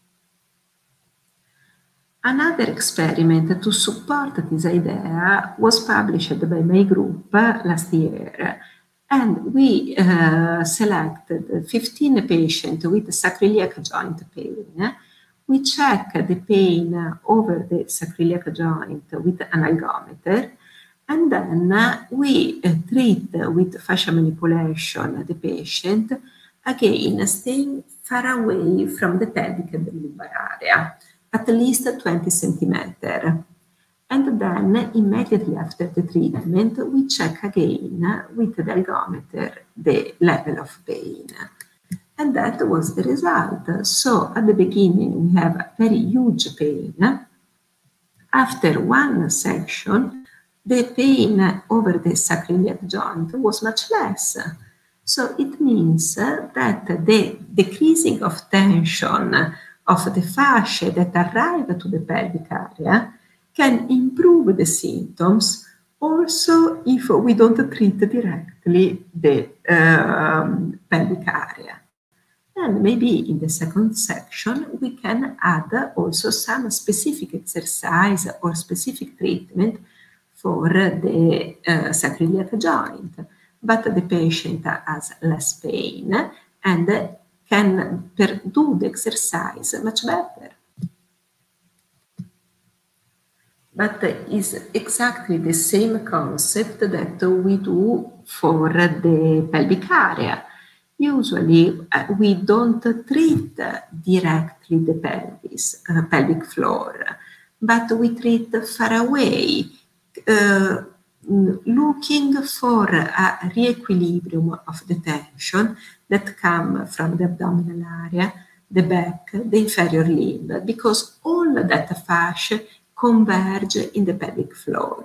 Another experiment to support this idea was published by my group last year, and we uh, selected fifteen patients with sacroiliac joint pain. We check the pain over the sacroiliac joint with an algometer, and then we uh, treat with fascia manipulation the patient, again staying far away from the pelvic and the lumbar area, at least twenty centimeters. And then immediately after the treatment, we check again with the algometer the level of pain. And that was the result. So at the beginning, we have a very huge pain. After one section, the pain over the sacroiliac joint was much less. So it means that the decreasing of tension of the fascia that arrive to the pelvic area can improve the symptoms also if we don't treat directly the um, pelvic area. And maybe in the second section, we can add also some specific exercise or specific treatment for the uh, sacroiliac joint. But the patient has less pain and can do the exercise much better. but it's exactly the same concept that we do for the pelvic area. Usually, uh, we don't treat directly the pelvis, uh, pelvic floor, but we treat far away, uh, looking for a re-equilibrium of the tension that come from the abdominal area, the back, the inferior limb, because all that fascia converge in the pelvic floor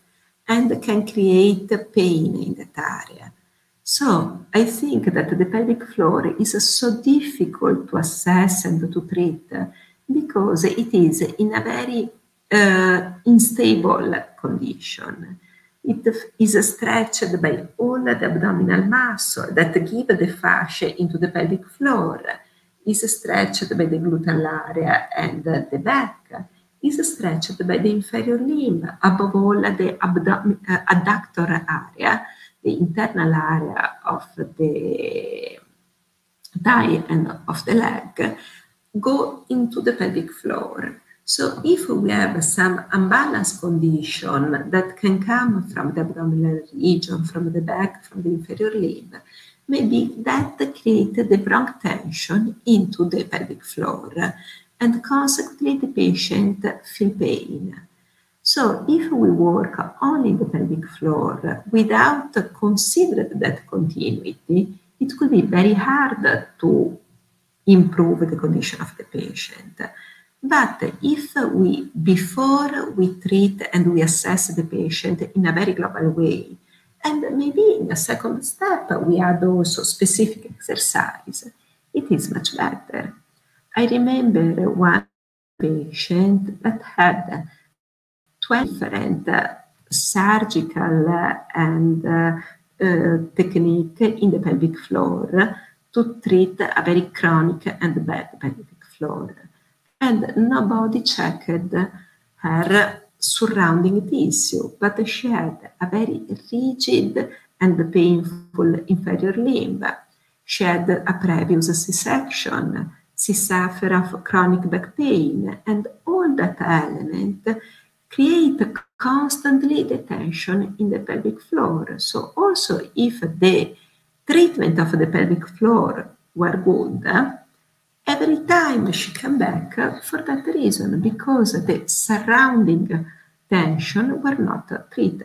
and can create pain in that area. So I think that the pelvic floor is so difficult to assess and to treat because it is in a very uh, unstable condition. It is stretched by all the abdominal muscle that give the fascia into the pelvic floor, is stretched by the gluteal area and the back, is stretched by the inferior limb, above all the uh, adductor area, the internal area of the thigh and of the leg, go into the pelvic floor. So if we have some unbalanced condition that can come from the abdominal region, from the back, from the inferior limb, maybe that creates the wrong tension into the pelvic floor, and consequently the patient feel pain. So if we work only in the pelvic floor without considering that continuity, it could be very hard to improve the condition of the patient. But if we, before we treat and we assess the patient in a very global way, and maybe in a second step we add also specific exercise, it is much better. I remember one patient that had twelve different uh, surgical uh, and uh, uh, technique in the pelvic floor to treat a very chronic and bad pelvic floor. And nobody checked her surrounding tissue, but she had a very rigid and painful inferior limb. She had a previous C-section. She suffered of chronic back pain, and all that element create constantly the tension in the pelvic floor. So also if the treatment of the pelvic floor were good, every time she came back for that reason, because the surrounding tension were not treated.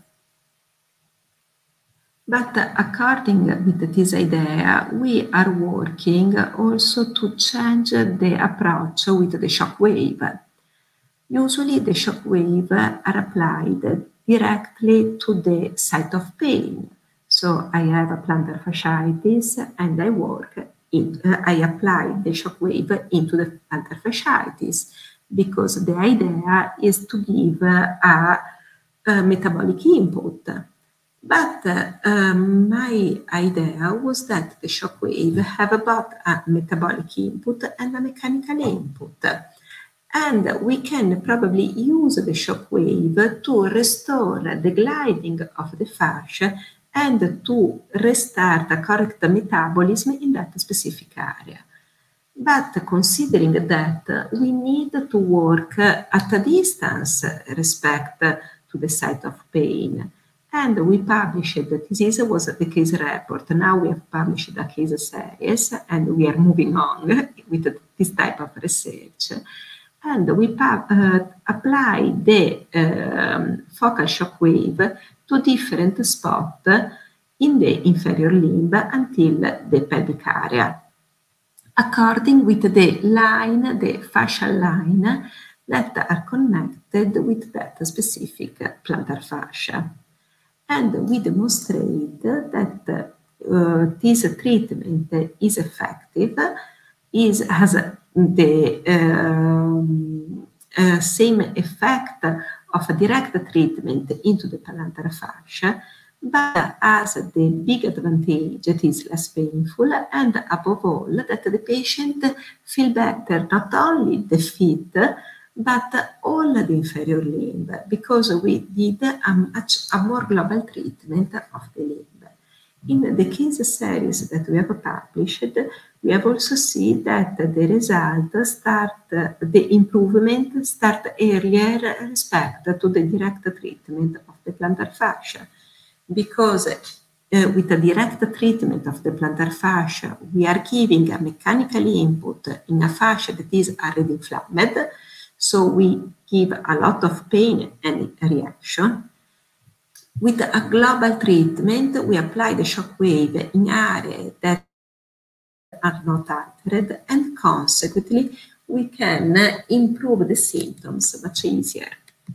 But according with this idea, we are working also to change the approach with the shock wave. Usually the shock wave are applied directly to the site of pain. So I have a plantar fasciitis and I work in, uh, I apply the shock wave into the plantar fasciitis because the idea is to give a, a metabolic input. But uh, um, my idea was that the shock wave have both a metabolic input and a mechanical input. And we can probably use the shock wave to restore the gliding of the fascia and to restart a correct metabolism in that specific area. But considering that we need to work at a distance respect to the site of pain, and we published, this was the case report, now we have published a case series and we are moving on with this type of research. And we uh, apply the um, focal shock wave to different spots in the inferior limb until the pelvic area, according with the line, the fascial line that are connected with that specific plantar fascia. And we demonstrate that uh, this treatment is effective, is, has the um, uh, same effect of a direct treatment into the plantar fascia, but has the big advantage, it is less painful, and above all, that the patient feel better, not only the feet, but all the inferior limb, because we did a, much, a more global treatment of the limb. in the case series that we have published, we have also seen that the result start, the improvement start earlier respect to the direct treatment of the plantar fascia, because uh, with the direct treatment of the plantar fascia, we are giving a mechanical input in a fascia that is already inflamed, so we give a lot of pain and reaction. With a global treatment, we apply the shock wave in areas that are not altered, and consequently, we can improve the symptoms much easier.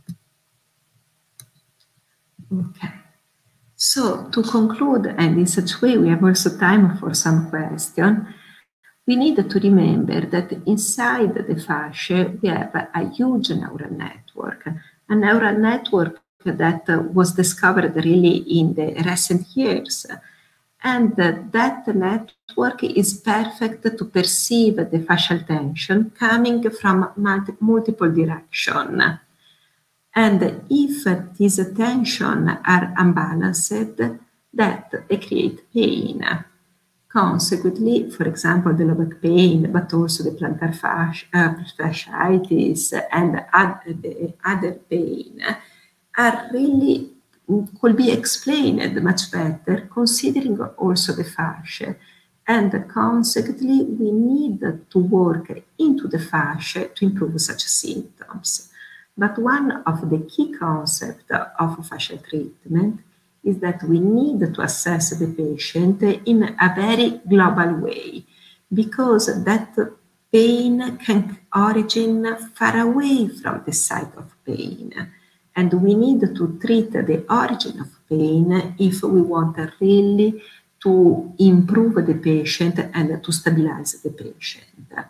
Okay. So, to conclude, and in such way we have also time for some questions, we need to remember that inside the fascia we have a huge neural network, a neural network that uh, was discovered really in the recent years. And uh, that network is perfect to perceive the fascial tension coming from multi multiple directions. And if these tensions are unbalanced, that they create pain. Consequently, for example, the low back pain, but also the plantar fascia, uh, fasciitis and other, the other pain are really, could be explained much better considering also the fascia. And consequently, we need to work into the fascia to improve such symptoms. But one of the key concepts of fascial treatment is that we need to assess the patient in a very global way, because that pain can origin far away from the site of pain. And we need to treat the origin of pain if we want really to improve the patient and to stabilize the patient.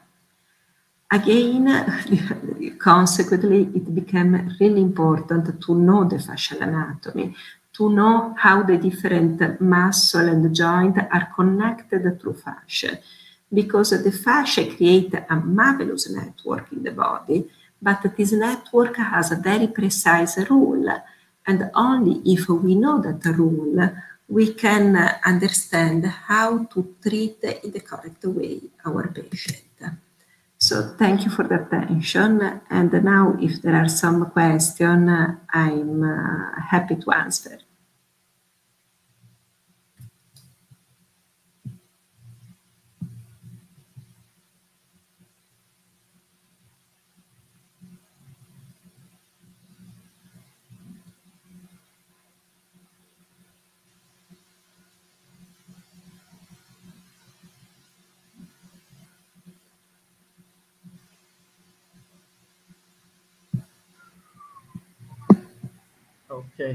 Again, consequently, it became really important to know the fascial anatomy, to know how the different muscle and joint are connected through fascia, because the fascia creates a marvelous network in the body, but this network has a very precise rule, and only if we know that rule, we can understand how to treat in the correct way our patient. So thank you for the attention, and now if there are some questions, I'm uh, happy to answer.
Okay.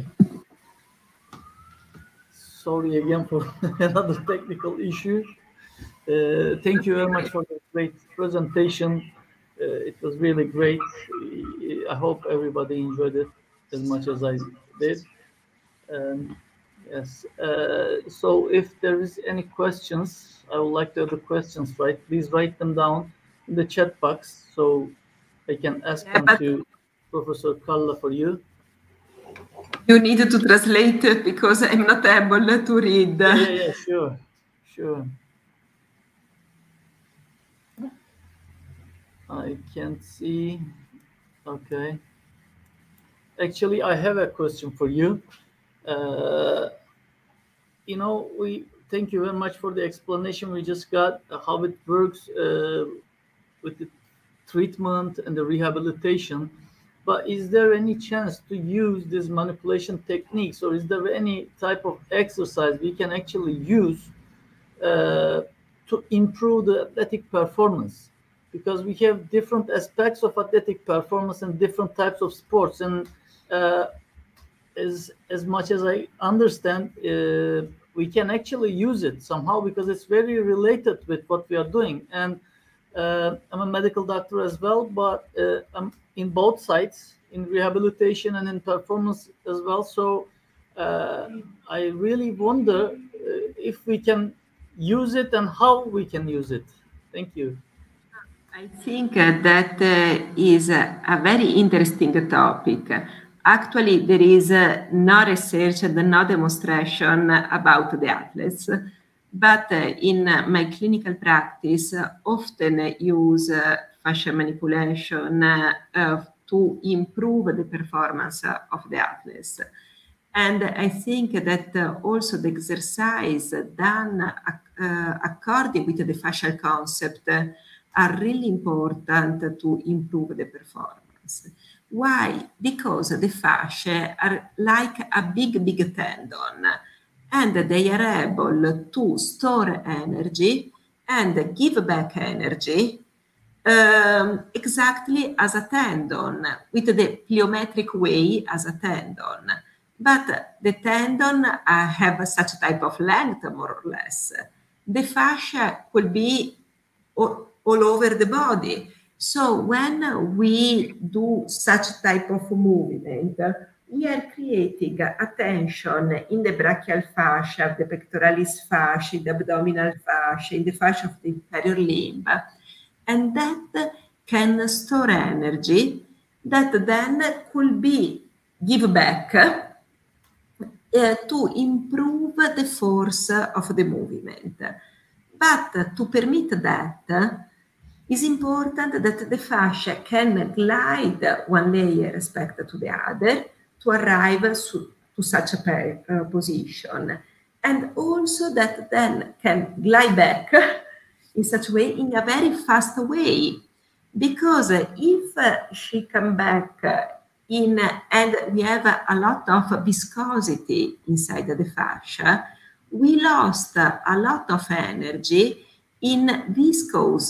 Sorry again for another technical issue. Uh, thank you very much for the great presentation. Uh, it was really great. I hope everybody enjoyed it as much as I did. Um, yes. Uh, so if there is any questions, I would like to have the questions, right? Please write them down in the chat box so I can ask
Yeah,
them to Professor Carla for you.
You need to translate it because I'm not able to read.
Yeah, yeah, yeah, sure, sure. I can't see. Okay. Actually, I have a question for you. Uh, you know, we thank you very much for the explanation we just got, uh, how it works uh, with the treatment and the rehabilitation. But is there any chance to use these manipulation techniques, or is there any type of exercise we can actually use uh, to improve the athletic performance? Because we have different aspects of athletic performance and different types of sports, and uh, as as much as I understand, uh, we can actually use it somehow because it's very related with what we are doing. And uh, I'm a medical doctor as well, but uh, I'm in both sides, in rehabilitation and in performance as well. So uh, I really wonder uh, if we can use it and how we can use it. Thank you.
I think uh, that uh, is a, a very interesting topic. actually, there is uh, no research and no demonstration about the athletes, but uh, in uh, my clinical practice, uh, often use uh, fascia manipulation uh, uh, to improve the performance uh, of the athletes. And I think that uh, also the exercise done uh, according with the fascial concept uh, are really important to improve the performance. Why? Because the fascia are like a big, big tendon, and they are able to store energy and give back energy um, exactly as a tendon, with the plyometric way as a tendon. But the tendon uh, have such type of length, more or less. The fascia could be all, all over the body. So when we do such type of movement, we are creating a tension in the brachial fascia, the pectoralis fascia, the abdominal fascia, in the fascia of the inferior limb. And that can store energy that then could be give back uh, to improve the force of the movement. But to permit that, it's important that the fascia can glide one layer respect to the other to arrive to, to such a uh, position. And also that then can glide back in such a way, in a very fast way. Because if uh, she come back in, uh, and we have a, a lot of viscosity inside the fascia, we lost a lot of energy in viscous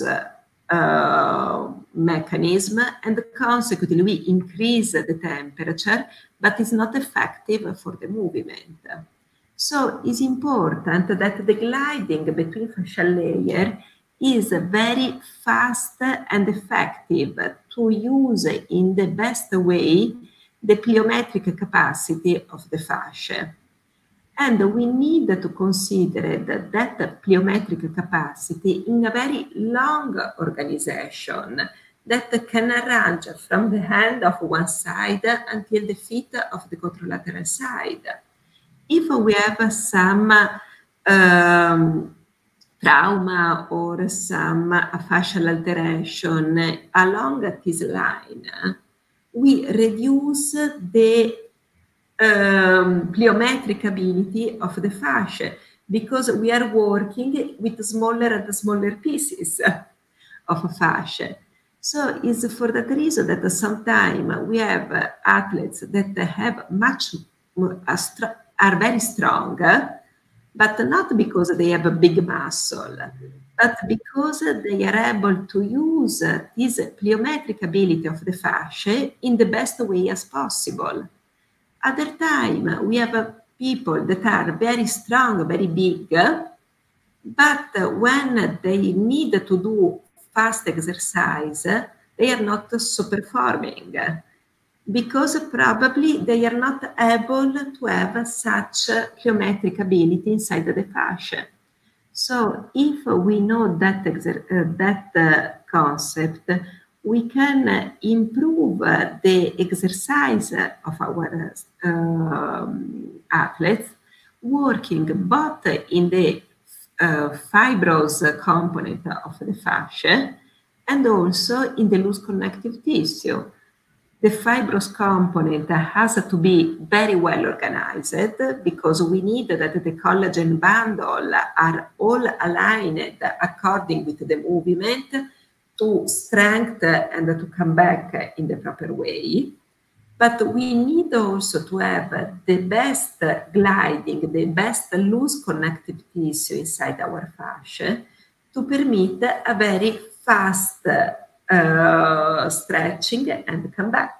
uh, mechanism, and consequently we increase the temperature, but it's not effective for the movement. So it's important that the gliding between fascial layer is very fast and effective to use in the best way the plyometric capacity of the fascia. And we need to consider that, that plyometric capacity in a very long organization that can arrange from the hand of one side until the feet of the contralateral side. If we have some um, trauma or some fascial alteration along this line, we reduce the um, plyometric ability of the fascia, because we are working with smaller and smaller pieces of fascia. So it's for that reason that sometimes we have athletes that have much are very strong, but not because they have a big muscle, but because they are able to use this plyometric ability of the fascia in the best way as possible. Other time, we have people that are very strong, very big, but when they need to do fast exercise, they are not so performing, because probably they are not able to have such plyometric ability inside the fascia. So if we know that, uh, that uh, concept, we can improve uh, the exercise of our uh, athletes, working both in the uh, fibrous component of the fascia and also in the loose connective tissue. The fibrous component has to be very well organized, because we need that the collagen bundle are all aligned according with the movement to strength and to come back in the proper way. But we need also to have the best gliding, the best loose connective tissue inside our fascia to permit a very fast Uh, stretching and come back.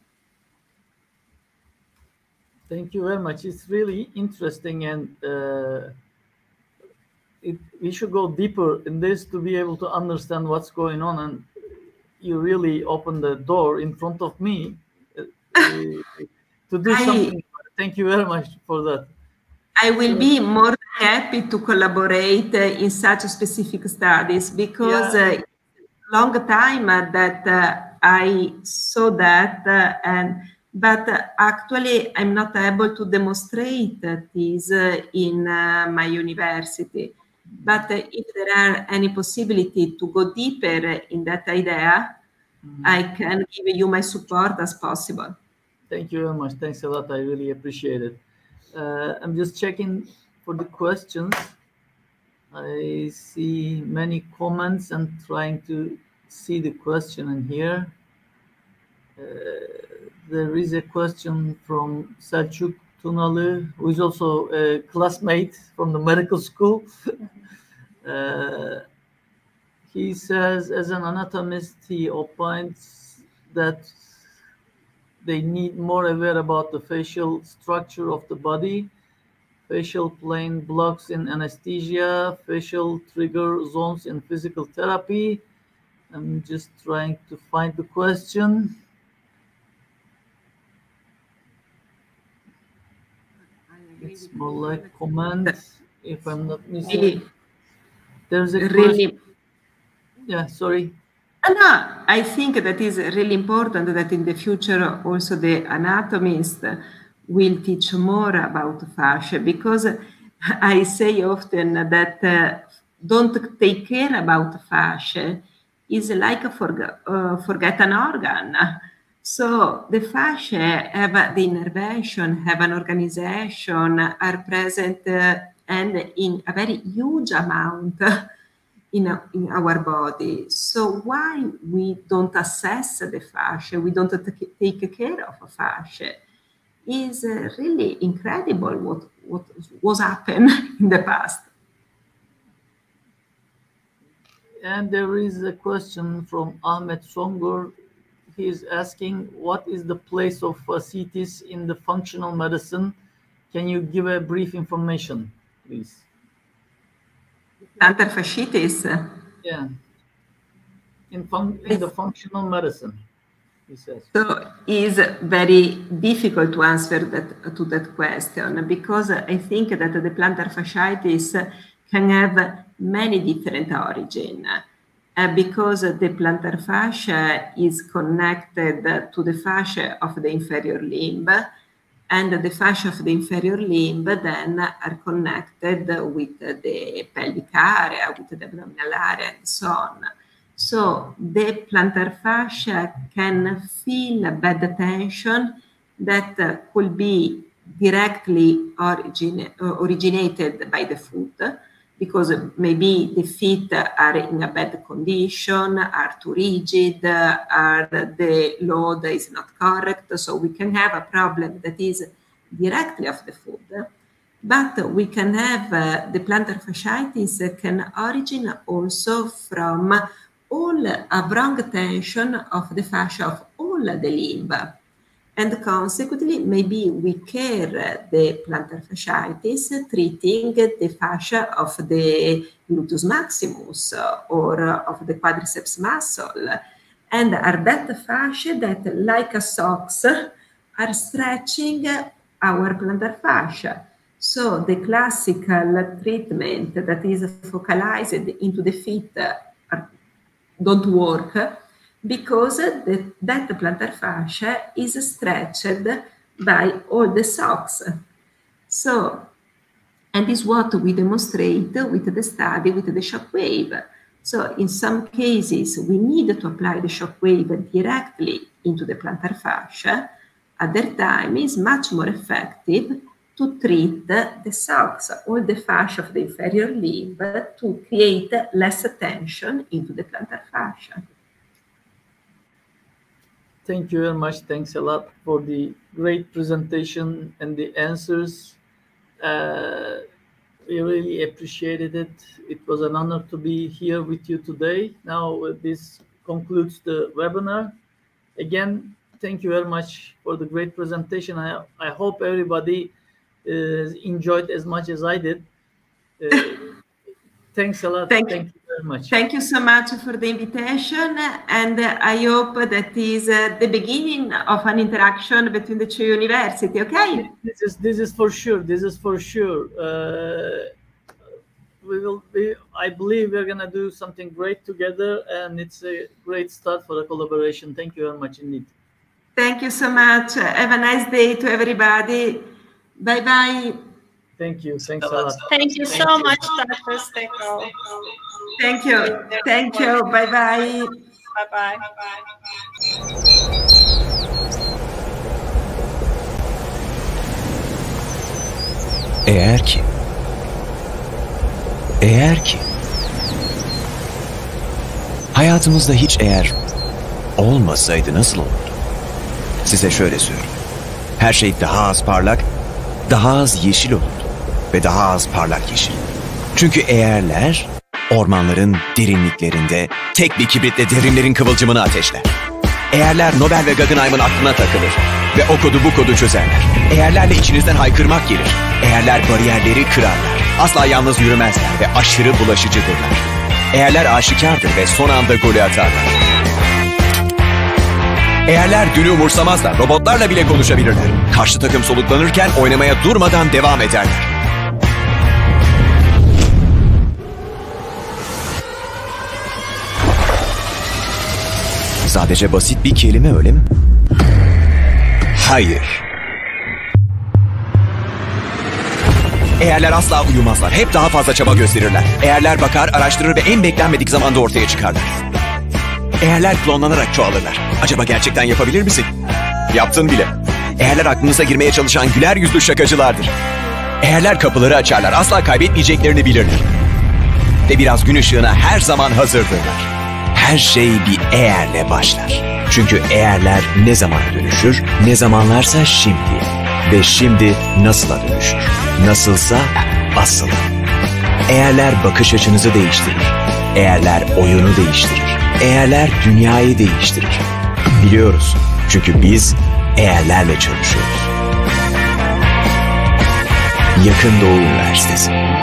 Thank you very much. It's really interesting, and uh, it, we should go deeper in this to be able to understand what's going on. And you really opened the door in front of me uh, to do I, something. Thank you very much for that.
I will so, be more than happy to collaborate in such specific studies, because yeah. uh, long time that uh, I saw that, uh, and but uh, actually I'm not able to demonstrate this uh, in uh, my university. But uh, if there are any possibility to go deeper in that idea, mm-hmm. I can give you my support as possible.
Thank you very much. Thanks a lot. I really appreciate it. Uh, I'm just checking for the questions. I see many comments and trying to see the question in here. Uh, there is a question from Selçuk Tunalı, who is also a classmate from the medical school. uh, he says, as an anatomist, he opines that they need more aware about the facial structure of the body, facial plane blocks in anesthesia, facial trigger zones in physical therapy. I'm just trying to find the question. It's more like comments, if I'm not mistaken. There's a
really,
question. Yeah, sorry.
No, I think that is really important that in the future also the anatomists will teach more about fascia, because I say often that uh, don't take care about fascia is like a forg uh, forget an organ. So the fascia have the innervation, have an organization, are present uh, and in a very huge amount in, a, in our body. So why we don't assess the fascia, we don't take care of fascia, is uh, really incredible what, what was happened in the past.
And there is a question from Ahmet Songur. He is asking, what is the place of fasciitis in the functional medicine? Can you give a brief information, please?
Plantar fasciitis?
Yeah. In, fun in the functional medicine, he says.
So it's very difficult to answer that, to that question, because I think that the plantar fasciitis can have many different origins. Uh, because the plantar fascia is connected to the fascia of the inferior limb, and the fascia of the inferior limb then are connected with the pelvic area, with the abdominal area, and so on. So the plantar fascia can feel bad tension that uh, could be directly origin uh, originated by the foot, because maybe the feet are in a bad condition, are too rigid, are the load is not correct. So we can have a problem that is directly of the foot. But we can have uh, the plantar fasciitis can origin also from all a wrong tension of the fascia of all the limb. And consequently, maybe we care the plantar fasciitis treating the fascia of the gluteus maximus or of the quadriceps muscle. And are that fascia that, like a socks, are stretching our plantar fascia. So the classical treatment that is focalized into the feet are, don't work, because the, that plantar fascia is stretched by all the socks. So, and is what we demonstrate with the study with the shock wave. So in some cases, we need to apply the shock wave directly into the plantar fascia. Other time is much more effective to treat the socks, all the fascia of the inferior limb, to create less tension into the plantar fascia.
Thank you very much. Thanks a lot for the great presentation and the answers. Uh, we really appreciated it. It was an honor to be here with you today. Now, uh, this concludes the webinar. Again, thank you very much for the great presentation. I, I hope everybody uh, enjoyed as much as I did. Uh, thanks a lot.
Thank,
thank you very much.
Thank you so much for the invitation, and I hope that is uh, the beginning of an interaction between the two universities. Okay?
This is this is for sure. This is for sure. Uh, we will. Be, I believe we're gonna do something great together, and it's a great start for the collaboration. Thank you very much indeed.
Thank you so much. Have a nice day to everybody. Bye bye.
Thank you. Thanks a lot.
Thank you so much, Doctor Steckel.
Thank you. Thank you. Bye bye.
Bye bye.
Eğer ki, eğer ki, hayatımızda hiç eğer olmasaydı nasıl olurdu? Size şöyle söyleyeyim. Her şey daha az parlak, daha az yeşil olurdu ve daha az parlak yeşil. Çünkü eğerler ormanların derinliklerinde tek bir kibritle derinlerin kıvılcımını ateşler. Eğerler Nobel ve Guggenheim'ın aklına takılır ve o kodu bu kodu çözerler. Eğerlerle içinizden haykırmak gelir. Eğerler bariyerleri kırarlar. Asla yalnız yürümezler ve aşırı bulaşıcıdırlar. Eğerler aşikardır ve son anda golü atarlar. Eğerler dünü umursamazlar, robotlarla bile konuşabilirler. Karşı takım soluklanırken oynamaya durmadan devam ederler. Sadece basit bir kelime, öyle mi? Hayır. Eğerler asla uyumazlar, hep daha fazla çaba gösterirler. Eğerler bakar, araştırır ve en beklenmedik zamanda ortaya çıkarlar. Eğerler klonlanarak çoğalırlar. Acaba gerçekten yapabilir misin? Yaptın bile. Eğerler aklınıza girmeye çalışan güler yüzlü şakacılardır. Eğerler kapıları açarlar, asla kaybetmeyeceklerini bilirler. Ve biraz gün ışığına her zaman hazırdırlar. Her şey bir eğerle başlar. Çünkü eğerler ne zaman dönüşür, ne zamanlarsa şimdi. Ve şimdi nasıla dönüşür. Nasılsa asıla. Eğerler bakış açınızı değiştirir. Eğerler oyunu değiştirir. Eğerler dünyayı değiştirir. Biliyoruz. Çünkü biz eğerlerle çalışıyoruz. Yakın Doğu Üniversitesi.